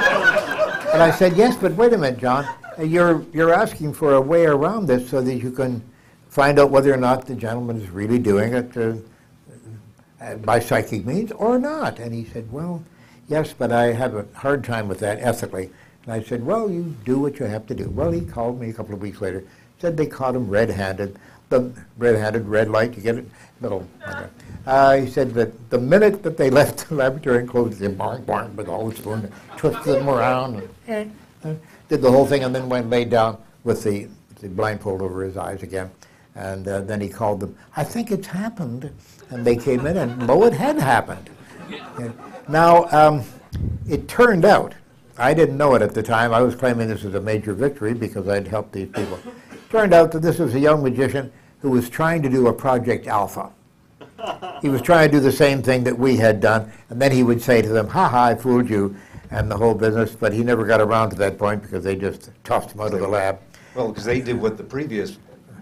I said, yes, but wait a minute, John. You're, you're asking for a way around this so that you can find out whether or not the gentleman is really doing it uh, uh, by psychic means or not. And he said, well, yes, but I have a hard time with that ethically. And I said, well, you do what you have to do. Well, he called me a couple of weeks later, said they caught him red-handed. The red-handed, red light, you get it? Little. Uh, he said that the minute that they left the laboratory and closed, they barn, barn with all the spoon, twisted them around, and uh, did the whole thing, and then went and laid down with the, the blindfold over his eyes again. And uh, then he called them, I think it's happened. And they came in, and lo, it had happened. And now, um, it turned out, I didn't know it at the time, I was claiming this was a major victory because I'd helped these people. It turned out that this was a young magician who was trying to do a Project Alpha. He was trying to do the same thing that we had done, and then he would say to them, ha ha, I fooled you, and the whole business, but he never got around to that point because they just tossed him out of the lab. Well, because they did what the previous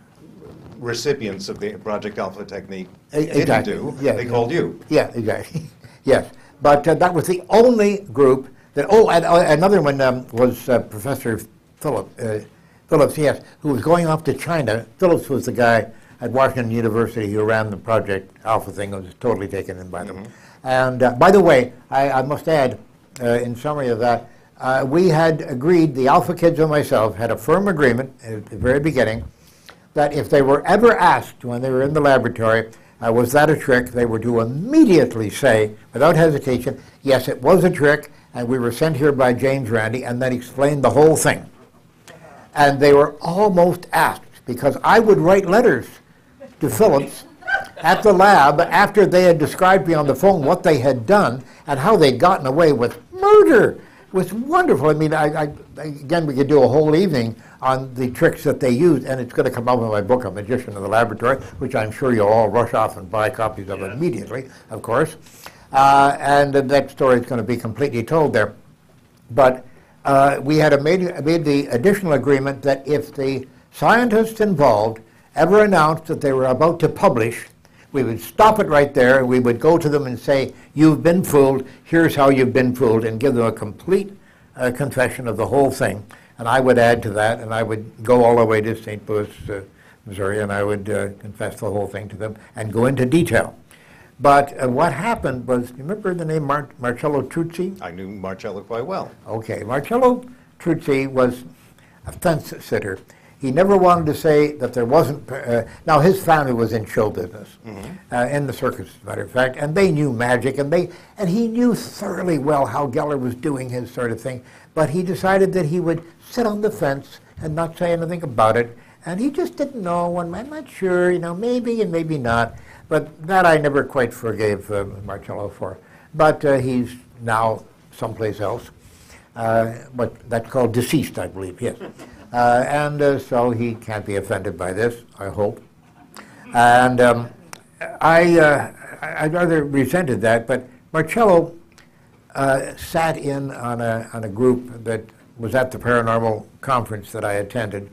recipients of the Project Alpha technique didn't Exactly. do. Yeah, they yeah. called you. Yeah, exactly. Yes. But uh, that was the only group that, oh, and uh, another one um, was uh, Professor Phillip, uh, Phillips, yes, who was going off to China. Phillips was the guy at Washington University who ran the Project Alpha thing. It was totally taken in by them. Mm-hmm. And uh, by the way, I, I must add, uh, in summary of that, uh, we had agreed, the Alpha kids and myself had a firm agreement at the very beginning that if they were ever asked when they were in the laboratory, uh, was that a trick, they were to immediately say, without hesitation, yes, it was a trick, and we were sent here by James Randi, and then explain the whole thing. And they were almost asked, because I would write letters to Phillips at the lab after they had described me on the phone what they had done and how they'd gotten away with murder. It was wonderful. I mean, I, I, again, we could do a whole evening on the tricks that they used, and it's going to come out in my book, A Magician in the Laboratory, which I'm sure you'll all rush off and buy copies of immediately, of course. Uh, and that story is going to be completely told there. But uh, we had a made, made the additional agreement that if the scientists involved ever announced that they were about to publish, we would stop it right there, and we would go to them and say, you've been fooled, here's how you've been fooled, and give them a complete uh, confession of the whole thing. And I would add to that, and I would go all the way to Saint Louis, uh, Missouri, and I would uh, confess the whole thing to them and go into detail. But uh, what happened was, you remember the name Mar Marcello Truzzi? I knew Marcello quite well. Okay, Marcello Truzzi was a fence sitter. He never wanted to say that there wasn't, uh, now his family was in show business, mm-hmm. uh, in the circus, as a matter of fact, and they knew magic, and they, and he knew thoroughly well how Geller was doing his sort of thing, but he decided that he would sit on the fence and not say anything about it, And he just didn't know, and I'm not sure, you know, maybe and maybe not. But that I never quite forgave uh, Marcello for. But uh, he's now someplace else. Uh, but that's called deceased, I believe, yes. Uh, and uh, so he can't be offended by this, I hope. And um, I, uh, I rather resented that, but Marcello uh, sat in on a, on a group that was at the paranormal conference that I attended,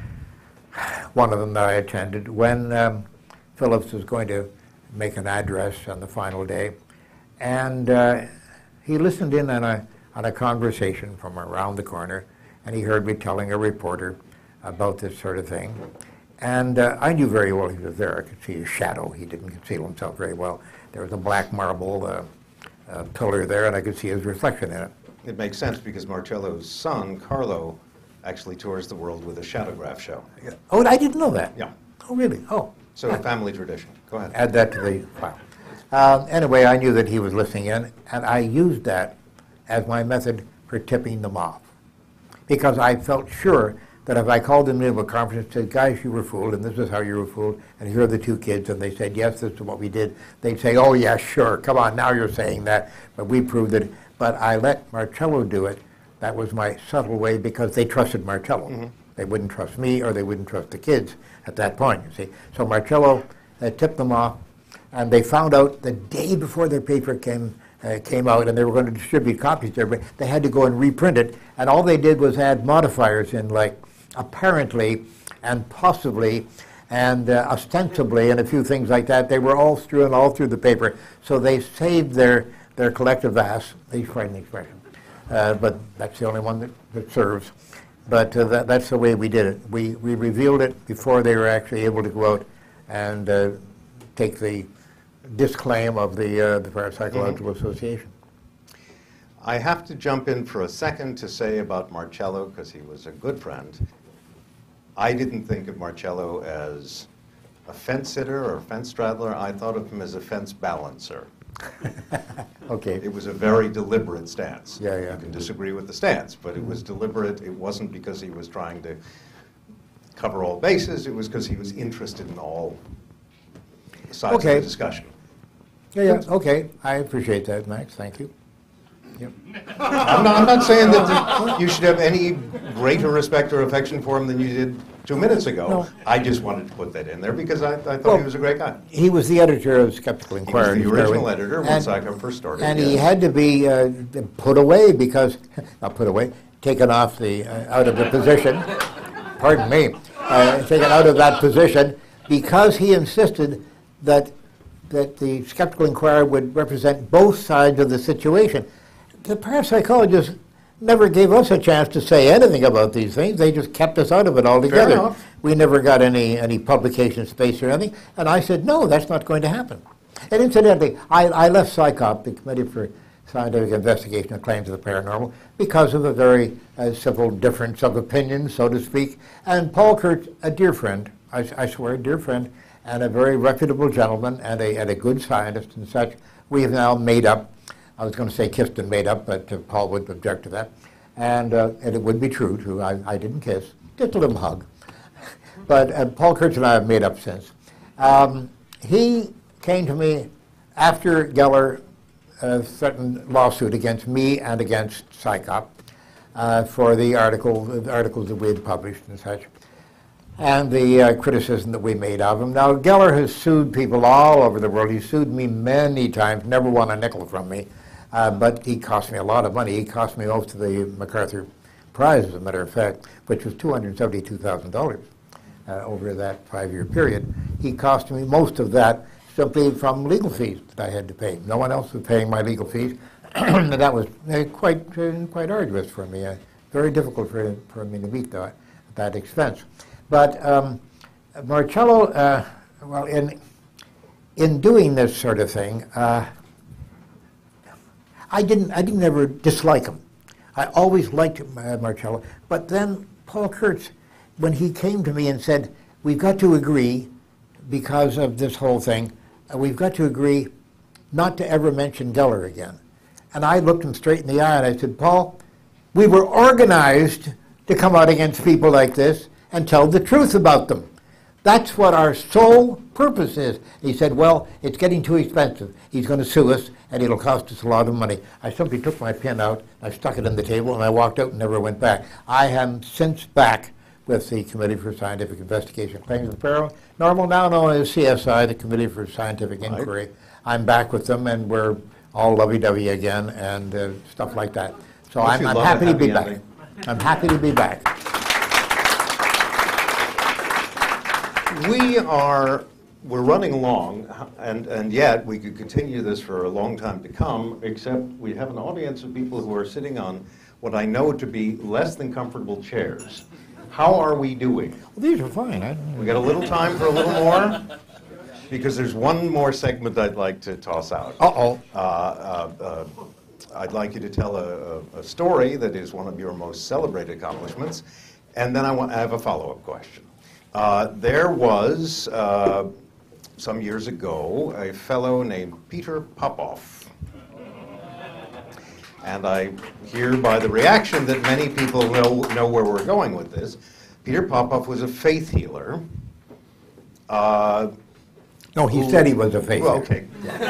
one of them that I attended, when um, Phillips was going to make an address on the final day. And uh, he listened in on a, on a conversation from around the corner, and he heard me telling a reporter about this sort of thing. And uh, I knew very well he was there. I could see his shadow. He didn't conceal himself very well. There was a black marble uh, uh, pillar there, and I could see his reflection in it. It makes sense because Marcello's son, Carlo, actually tours the world with a shadowgraph show. Oh, I didn't know that. Yeah. Oh, really? Oh. So a family tradition. Go ahead. Add that to the file. Um, anyway, I knew that he was listening in, and I used that as my method for tipping them off. Because I felt sure that if I called them into a conference and said, guys, you were fooled, and this is how you were fooled, and here are the two kids, and they said, yes, this is what we did, they'd say, oh, yeah, sure, come on, now you're saying that, but we proved it. But I let Marcello do it. That was my subtle way, because they trusted Marcello. Mm-hmm. They wouldn't trust me, or they wouldn't trust the kids at that point, you see. So Marcello uh, tipped them off, and they found out the day before their paper came Uh, came out, and they were going to distribute copies to everybody. They had to go and reprint it, and all they did was add modifiers in, like apparently and possibly and uh, ostensibly and a few things like that. They were all strewn all through the paper, so they saved their, their collective ass. They frightening expression, uh, but that's the only one that, that serves. But uh, that, that's the way we did it. We, we revealed it before they were actually able to go out and uh, take the disclaim of the, uh, the Parapsychological mm-hmm. Association. I have to jump in for a second to say about Marcello, because he was a good friend. I didn't think of Marcello as a fence sitter or a fence straddler. I thought of him as a fence balancer. Okay. It was a very deliberate stance. Yeah, yeah. You can disagree with the stance, but it was deliberate. It wasn't because he was trying to cover all bases. It was because he was interested in all sides okay. of the discussion. Yeah, yeah, okay. I appreciate that, Max. Thank you. Yep. I'm, not, I'm not saying that the, you should have any greater respect or affection for him than you did two minutes ago. No. I just wanted to put that in there because I, I thought well, he was a great guy. He was the editor of Skeptical Inquirer. He was the original and, editor when Psycho first started. And yes. he had to be uh, put away because, not put away, taken off the, uh, out of the position, pardon me, uh, taken out of that position because he insisted that that the Skeptical Inquirer would represent both sides of the situation. The parapsychologists never gave us a chance to say anything about these things. They just kept us out of it altogether. We never got any, any publication space or anything. And I said, no, that's not going to happen. And incidentally, I, I left PsyCop, the Committee for Scientific Investigation of Claims of the Paranormal, because of a very uh, civil difference of opinion, so to speak. And Paul Kurtz, a dear friend, I, I swear, a dear friend, and a very reputable gentleman and a, and a good scientist and such, we have now made up. I was going to say kissed and made up, but uh, Paul would object to that. And, uh, and it would be true, too. I, I didn't kiss, just a little hug. But uh, Paul Kurtz and I have made up since. Um, he came to me after Geller uh, threatened lawsuit against me and against PsyCop uh, for the, article, the articles that we had published and such, and the uh, criticism that we made of him. Now, Geller has sued people all over the world. He's sued me many times, never won a nickel from me, uh, but he cost me a lot of money. He cost me most of the MacArthur Prize, as a matter of fact, which was two hundred seventy-two thousand dollars uh, over that five-year period. He cost me most of that simply from legal fees that I had to pay. No one else was paying my legal fees, and that was uh, quite, uh, quite arduous for me. Uh, very difficult for, for me to meet that, that expense. But um, Marcello, uh, well, in in doing this sort of thing, uh, I didn't I didn't ever dislike him. I always liked uh, Marcello. But then Paul Kurtz, when he came to me and said, "We've got to agree, because of this whole thing, uh, we've got to agree not to ever mention Geller again," and I looked him straight in the eye and I said, "Paul, we were organized to come out against people like this. and tell the truth about them. That's what our sole purpose is. He said, well, it's getting too expensive. He's going to sue us, and it'll cost us a lot of money. I simply took my pen out, I stuck it in the table, and I walked out and never went back. I am since back with the Committee for Scientific Investigation Claims of Paranormal, now known as C S I, the Committee for Scientific Inquiry. Right. I'm back with them, and we're all lovey-dovey again, and uh, stuff like that. So I'm, I'm happy to be ending. back. I'm happy to be back. We are, we're running along, and, and yet we could continue this for a long time to come, except we have an audience of people who are sitting on what I know to be less than comfortable chairs. How are we doing? Well, these are fine. I we got a little time for a little more? Because there's one more segment I'd like to toss out. Uh-oh. Uh, uh, uh, I'd like you to tell a, a, a story that is one of your most celebrated accomplishments, and then I, want, I have a follow-up question. Uh, there was, uh, some years ago, a fellow named Peter Popoff. And I hear by the reaction that many people know, know where we're going with this. Peter Popoff was a faith healer. Uh, no, he who, said he was a faith well, healer. Okay.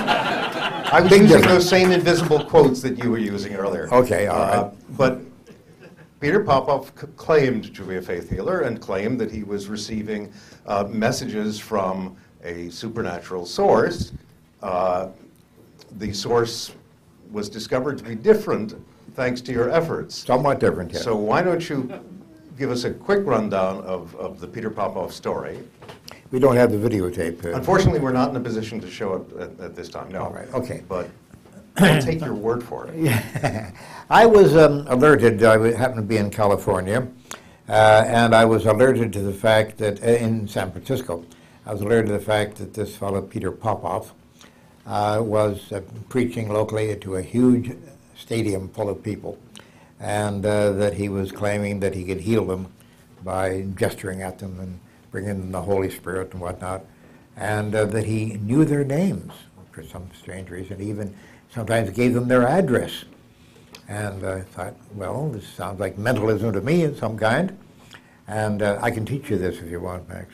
I was Big using difference. those same invisible quotes that you were using earlier. Okay, all uh, right. But Peter Popoff c claimed to be a faith healer and claimed that he was receiving uh, messages from a supernatural source. Uh, the source was discovered to be different thanks to your efforts. Somewhat different, yes. So why don't you give us a quick rundown of, of the Peter Popoff story? We don't have the videotape. Uh, Unfortunately, we're not in a position to show it at, at this time, no. All right, okay. But I'll take your word for it. Yeah. I was um, alerted, I happened to be in California, uh, and I was alerted to the fact that, uh, in San Francisco, I was alerted to the fact that this fellow, Peter Popoff, uh, was uh, preaching locally to a huge stadium full of people, and uh, that he was claiming that he could heal them by gesturing at them and bringing in the Holy Spirit and whatnot, and uh, that he knew their names for some strange reason, even sometimes gave them their address. And I thought, well, this sounds like mentalism to me of some kind. And uh, I can teach you this if you want, Max.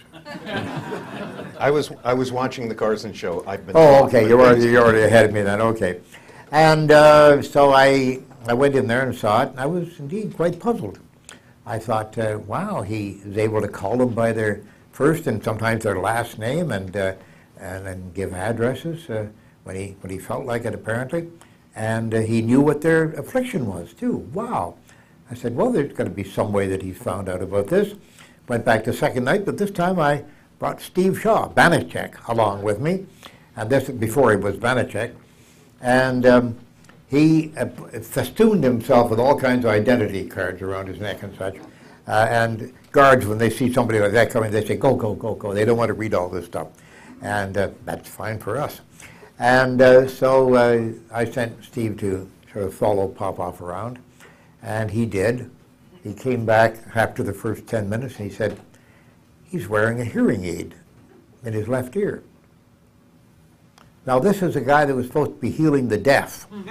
I was I was watching the Carson show. I've been. Oh, okay. You're already you're already ahead of me then. Okay. And uh, so I I went in there and saw it, and I was indeed quite puzzled. I thought, uh, wow, he is able to call them by their first and sometimes their last name, and uh, and then give addresses uh, when he when he felt like it, apparently. And uh, he knew what their affliction was, too. Wow. I said, well, there's got to be some way that he's found out about this. Went back the second night, but this time I brought Steve Shaw, Banachek, along with me. And this before he was Banachek. And um, he uh, festooned himself with all kinds of identity cards around his neck and such. Uh, and guards, when they see somebody like that coming, they say, go, go, go, go. They don't want to read all this stuff. And uh, that's fine for us. And uh, so uh, I sent Steve to sort of follow Popoff around, and he did. He came back after the first ten minutes, and he said, he's wearing a hearing aid in his left ear. Now, this is a guy that was supposed to be healing the deaf. And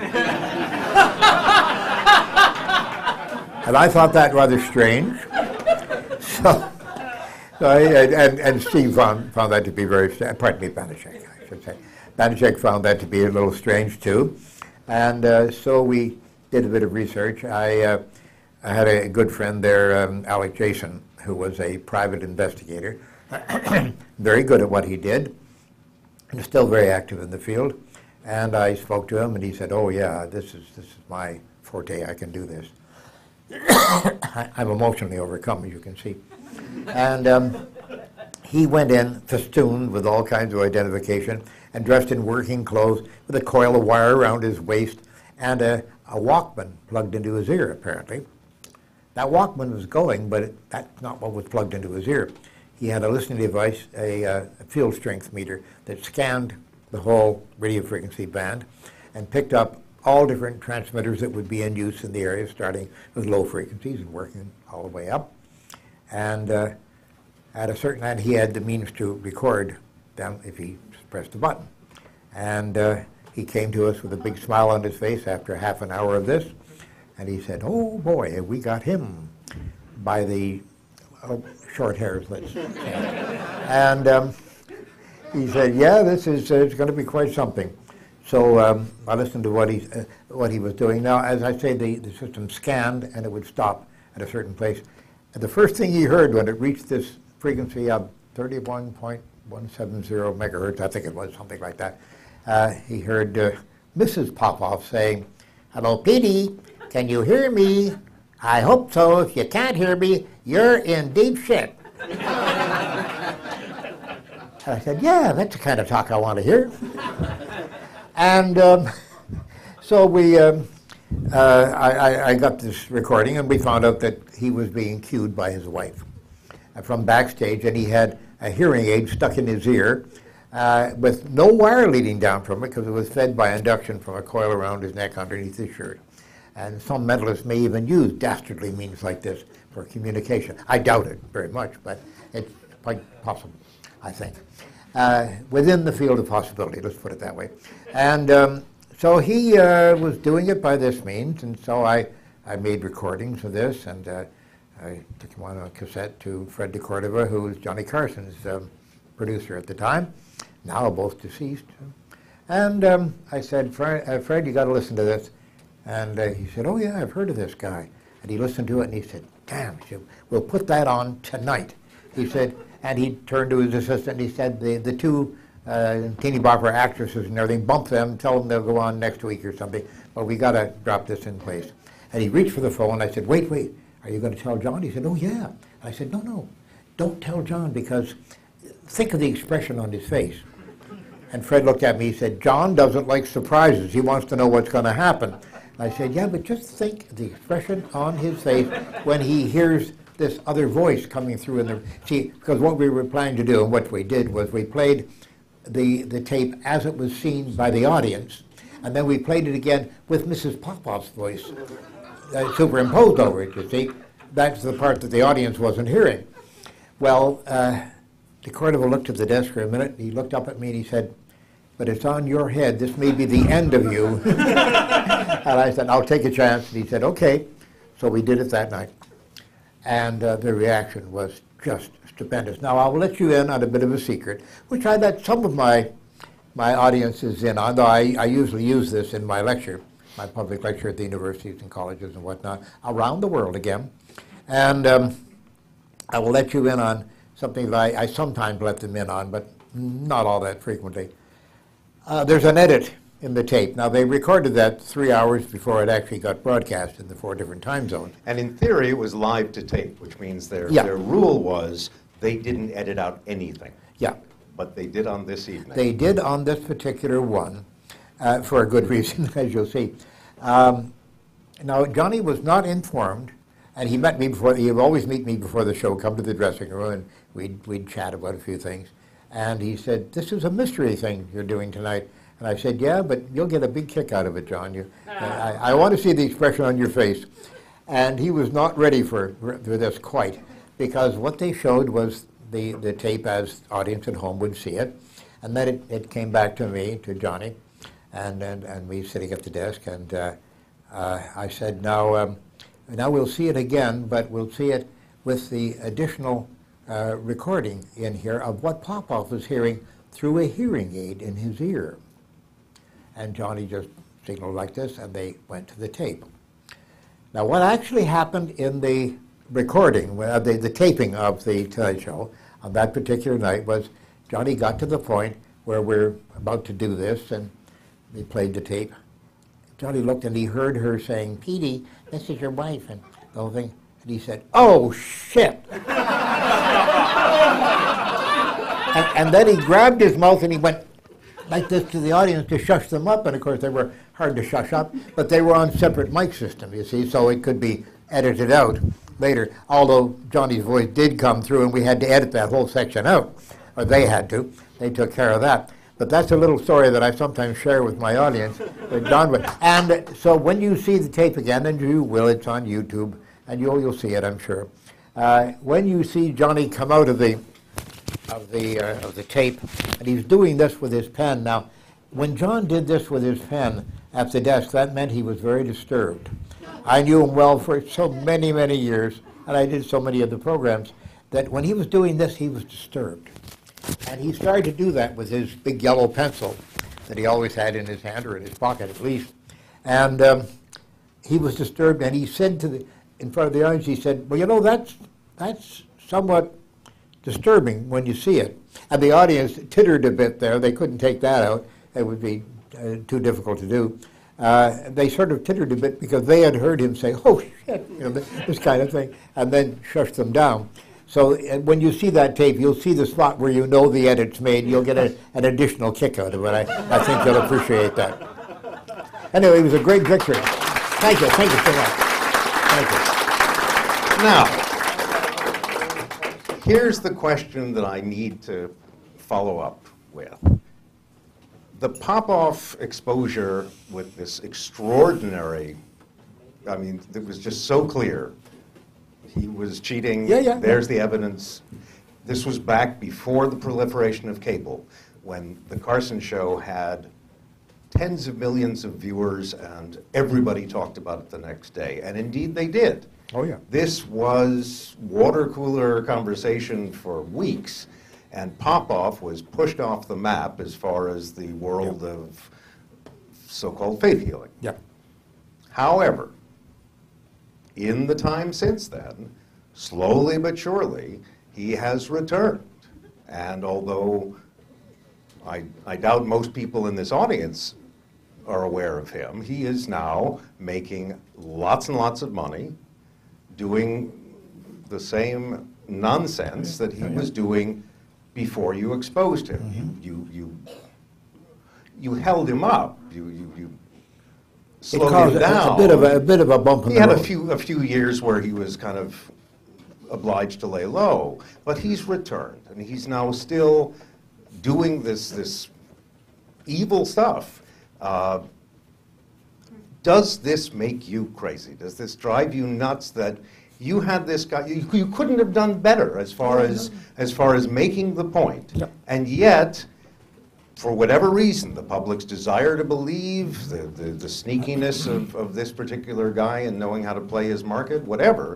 I thought that rather strange. So, so I, and, and Steve found, found that to be very, pardon me, Banachek, I should say. Banachek found that to be a little strange, too. And uh, so we did a bit of research. I, uh, I had a good friend there, um, Alec Jason, who was a private investigator, very good at what he did, and still very active in the field. And I spoke to him, and he said, oh, yeah, this is, this is my forte. I can do this. I'm emotionally overcome, as you can see. And um, he went in festooned with all kinds of identification and dressed in working clothes with a coil of wire around his waist and a, a Walkman plugged into his ear, apparently. That Walkman was going, but it, that's not what was plugged into his ear. He had a listening device, a, uh, a field strength meter that scanned the whole radio frequency band and picked up all different transmitters that would be in use in the area, starting with low frequencies and working all the way up. And uh, at a certain time, he had the means to record them if he pressed the button. And uh, he came to us with a big smile on his face after half an hour of this, and he said, oh boy, we got him. By the oh, short hairs, let's say. And um, he said, yeah, this is uh, it's going to be quite something. So um, I listened to what he, uh, what he was doing. Now, as I say, the, the system scanned and it would stop at a certain place. And the first thing he heard when it reached this frequency of thirty-one point one seven zero megahertz, I think it was, something like that, uh, he heard uh, Missus Popoff saying, hello, Petey, can you hear me? I hope so. If you can't hear me, you're in deep shit. And I said, yeah, that's the kind of talk I want to hear. And um, so we, um, uh, I, I got this recording, and we found out that he was being cued by his wife uh, from backstage, and he had a hearing aid stuck in his ear uh, with no wire leading down from it because it was fed by induction from a coil around his neck underneath his shirt. And some mentalists may even use dastardly means like this for communication. I doubt it very much, but it's quite possible, I think. Uh, within the field of possibility, let's put it that way. And um, so he uh, was doing it by this means, and so I, I made recordings of this, and uh, I took him on a cassette to Fred de Cordova, who was Johnny Carson's um, producer at the time, now both deceased. And um, I said, Fred, uh, Fred, you got to listen to this. And uh, he said, oh yeah, I've heard of this guy. And he listened to it and he said, damn, we'll put that on tonight. He said, and he turned to his assistant and he said, the, the two uh, teeny bopper actresses and everything, bump them, tell them they'll go on next week or something, but we got to drop this in place. And he reached for the phone. I said, wait, wait, are you going to tell John? He said, oh yeah. I said, no, no, don't tell John, because think of the expression on his face. And Fred looked at me, he said, John doesn't like surprises. He wants to know what's going to happen. I said, yeah, but just think the expression on his face when he hears this other voice coming through in the, see, because what we were planning to do and what we did was we played the, the tape as it was seen by the audience, and then we played it again with Missus Popoff's voice uh, superimposed over it, you see. That's the part that the audience wasn't hearing. Well, uh, de Cordova looked at the desk for a minute, he looked up at me and he said, but it's on your head, this may be the end of you. And I said, I'll take a chance. And he said, okay. So we did it that night. And uh, the reaction was just stupendous. Now, I'll let you in on a bit of a secret, which I let some of my, my audiences in on, though I, I usually use this in my lecture, my public lecture at the universities and colleges and whatnot, around the world again. And um, I will let you in on something that I, I sometimes let them in on, but not all that frequently. Uh, there's an edit in the tape. Now, they recorded that three hours before it actually got broadcast in the four different time zones. And in theory, it was live to tape, which means their, Yeah. their rule was they didn't edit out anything. Yeah. But they did on this evening. They did on this particular one, uh, for a good reason, as you'll see. Um, now, Johnny was not informed, and he met me before, he would always meet me before the show, come to the dressing room, and we'd, we'd chat about a few things. And he said, this is a mystery thing you're doing tonight. And I said, yeah, but you'll get a big kick out of it, John. You, I, I want to see the expression on your face. And he was not ready for, for this quite, because what they showed was the, the tape as audience at home would see it. And then it, it came back to me, to Johnny, and, and, and me sitting at the desk. And uh, uh, I said, now, um, now we'll see it again, but we'll see it with the additional uh, recording in here of what Popoff was hearing through a hearing aid in his ear. And Johnny just signaled like this, and they went to the tape. Now, what actually happened in the recording, uh, the, the taping of the Tonight Show on that particular night was Johnny got to the point where we're about to do this, and they played the tape. Johnny looked, and he heard her saying, Petey, this is your wife, and the whole thing. And he said, oh, shit. and, and then he grabbed his mouth, and he went like this to the audience to shush them up, and of course they were hard to shush up, but they were on separate mic system, you see, so it could be edited out later, although Johnny's voice did come through and we had to edit that whole section out, or they had to. They took care of that. But that's a little story that I sometimes share with my audience. With John. And so when you see the tape again, and you will, it's on YouTube, and you'll, you'll see it, I'm sure. Uh, when you see Johnny come out of the of the uh, of the tape, and he's doing this with his pen. Now, when John did this with his pen at the desk, that meant he was very disturbed. I knew him well for so many, many years, and I did so many of the programs, that when he was doing this, he was disturbed. And he started to do that with his big yellow pencil that he always had in his hand, or in his pocket at least. And um, he was disturbed, and he said to the, in front of the audience, he said, well, you know, that's, that's somewhat disturbing when you see it. And the audience tittered a bit there. They couldn't take that out. It would be uh, too difficult to do. Uh, they sort of tittered a bit because they had heard him say, oh, shit, you know, this, this kind of thing, and then shushed them down. So uh, when you see that tape, you'll see the spot where you know the edit's made. You'll get a, an additional kick out of it. I, I think you'll appreciate that. Anyway, it was a great victory. Thank you. Thank you so much. Thank you. Now, here's the question that I need to follow up with. The Popoff exposure with this extraordinary, I mean, it was just so clear. He was cheating. Yeah, yeah. There's the evidence. This was back before the proliferation of cable, when the Carson Show had tens of millions of viewers and everybody talked about it the next day. And indeed they did. Oh, yeah. This was water cooler conversation for weeks. And Popoff was pushed off the map as far as the world Yep. of so-called faith healing. Yep. However, in the time since then, slowly but surely, he has returned. And although I, I doubt most people in this audience are aware of him, he is now making lots and lots of money doing the same nonsense that he was doing before you exposed him. Mm-hmm. You, you, you, you held him up. You, you, you It slowed caused him a, down. a bit of a, a bit of a bump in He the had road. a few a few years where he was kind of obliged to lay low, but he's returned, and he's now still doing this this evil stuff. Uh, does this make you crazy? Does this drive you nuts that you had this guy? You, you couldn't have done better as far as as far as making the point, Yep. and yet, for whatever reason, the public's desire to believe, the, the, the sneakiness of, of this particular guy and knowing how to play his market, whatever,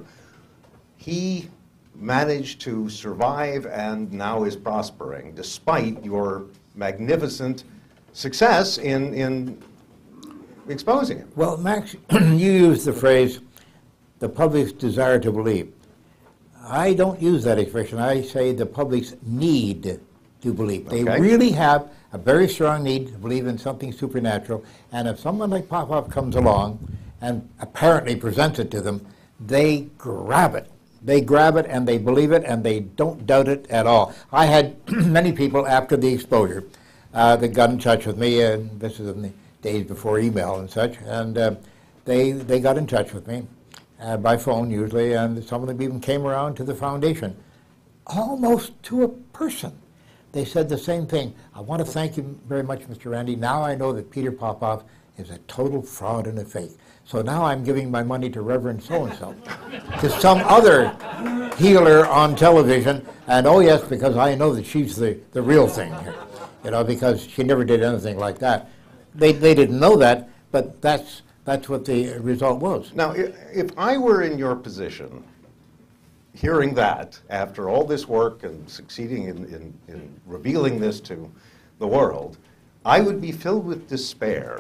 he managed to survive and now is prospering, despite your magnificent success in, in exposing him. Well, Max, you used the phrase, the public's desire to believe. I don't use that expression. I say the public's need to believe. They Okay. really have a very strong need to believe in something supernatural, and if someone like Popoff comes along and apparently presents it to them, they grab it. They grab it and they believe it and they don't doubt it at all. I had many people after the exposure uh, that got in touch with me, and this is in the days before email and such, and uh, they, they got in touch with me uh, by phone usually, and some of them even came around to the foundation, almost to a person. They said the same thing. I want to thank you very much, Mister Randi. Now I know that Peter Popoff is a total fraud and a fake. So now I'm giving my money to Reverend so-and-so, to some other healer on television. And oh yes, because I know that she's the, the real thing here, you know, because she never did anything like that. They, they didn't know that, but that's, that's what the result was. Now, i- if I were in your position, hearing that after all this work and succeeding in, in, in revealing this to the world, I would be filled with despair.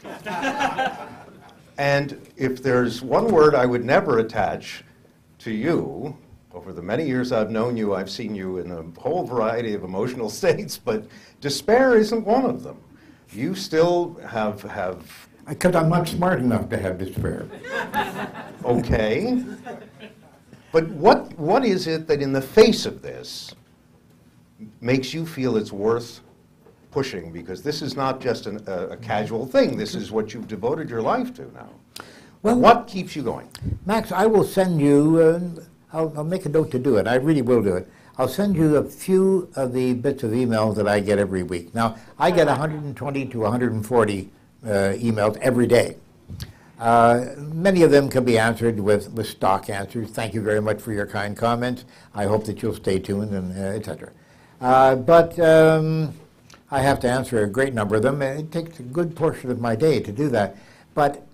And if there's one word I would never attach to you, over the many years I've known you, I've seen you in a whole variety of emotional states, but despair isn't one of them. You still have, have Because I'm not smart enough to have despair. okay. But what, what is it that in the face of this makes you feel it's worth pushing? Because this is not just an, a, a casual thing. This is what you've devoted your life to now. Well, What keeps you going? Max, I will send you, uh, I'll, I'll make a note to do it. I really will do it. I'll send you a few of the bits of emails that I get every week. Now, I get one hundred twenty to one hundred forty uh, emails every day. Uh, many of them can be answered with, with stock answers. Thank you very much for your kind comments. I hope that you'll stay tuned, and uh, et cetera. Uh, but um, I have to answer a great number of them, and it takes a good portion of my day to do that. But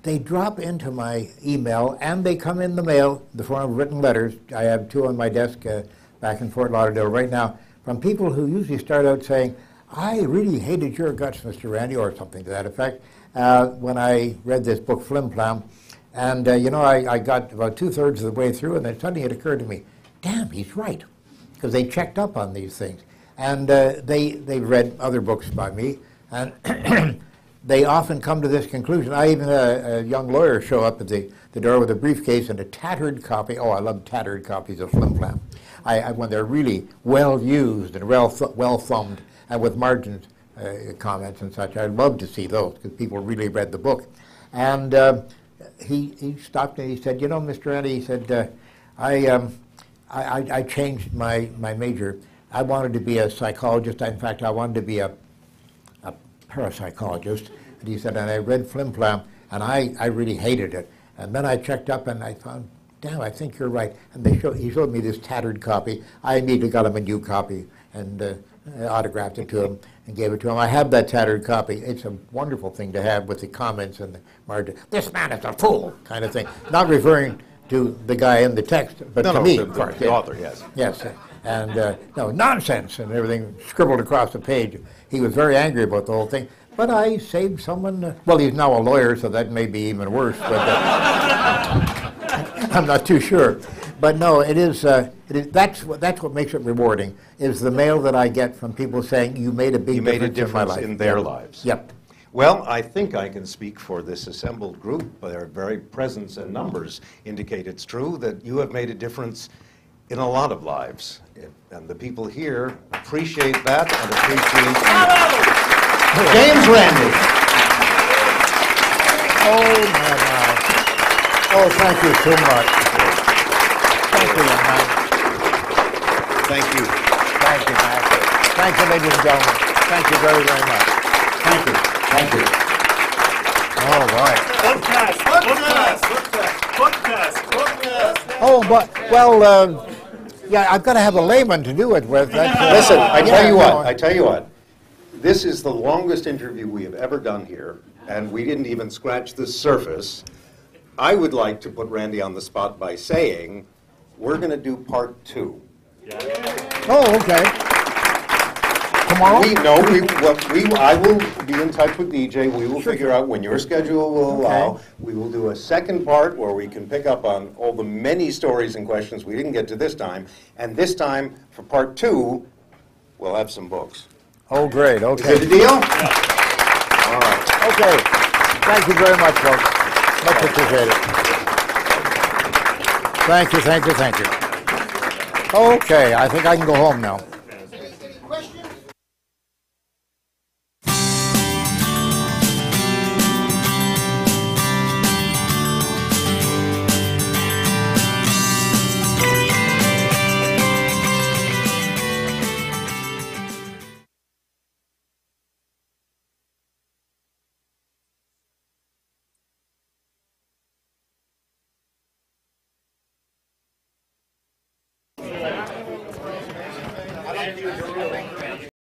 they drop into my email, and they come in the mail, the form of written letters. I have two on my desk uh, back in Fort Lauderdale right now, from people who usually start out saying, I really hated your guts, Mister Randi, or something to that effect, uh, when I read this book, Flim Flam. And, uh, you know, I, I got about two-thirds of the way through, and then suddenly it occurred to me, damn, he's right, because they checked up on these things. And uh, they, they've read other books by me, and they often come to this conclusion. I even had a, a young lawyer show up at the, the door with a briefcase and a tattered copy. Oh, I love tattered copies of Flim Flam. I, I, when they're really well used and well, th well thumbed and with margins, uh, comments and such. I love to see those because people really read the book. And uh, he, he stopped and he said, you know, Mister Randi, he said, uh, I, um, I, I, I changed my, my major. I wanted to be a psychologist. In fact, I wanted to be a parapsychologist, and he said, and I read Flim Flam, and I, I really hated it. And then I checked up, and I found, damn, I think you're right. And they show, he showed me this tattered copy. I immediately got him a new copy and uh, autographed it to him and gave it to him. I have that tattered copy. It's a wonderful thing to have with the comments and the margin. This man is a fool, kind of thing. Not referring to the guy in the text, but no, to no, me, the, of course. The, the author, yes. Yes. And uh, no, nonsense and everything scribbled across the page. He was very angry about the whole thing. But I saved someone. Uh, well, he's now a lawyer, so that may be even worse. But uh, I'm not too sure. But no, it is. Uh, it is that's what that's what makes it rewarding. Is the mail that I get from people saying you made a big you made difference, a difference in, my life. in their yep. lives. Yep. Well, I think I can speak for this assembled group. Their very presence and numbers indicate it's true that you have made a difference in a lot of lives. And the people here appreciate that and appreciate James Randi. Oh, my, my. Oh, thank you so much. Thank you, young man. Thank you. Thank you, thank you. Thank you, ladies and gentlemen. Thank you very, very much. Thank you. Thank you. All right. Podcast, podcast, podcast, podcast. Oh, but, well, uh, yeah, I've got to have a layman to do it with. That's, uh, Listen, I tell yeah, you no, what, I tell you what. This is the longest interview we have ever done here, and we didn't even scratch the surface. I would like to put Randi on the spot by saying, we're going to do part two. Oh, okay. Tomorrow? We, no, we, what we, I will be in touch with D J. We will figure out when your schedule will allow. Okay. We will do a second part where we can pick up on all the many stories and questions we didn't get to this time. And this time, for part two, we'll have some books. Oh, great. Is Okay. it a deal? Yeah. All right. Okay. Thank you very much, folks. Much appreciated. Thank you, thank you, thank you. Okay, I think I can go home now. I like to use a ruling.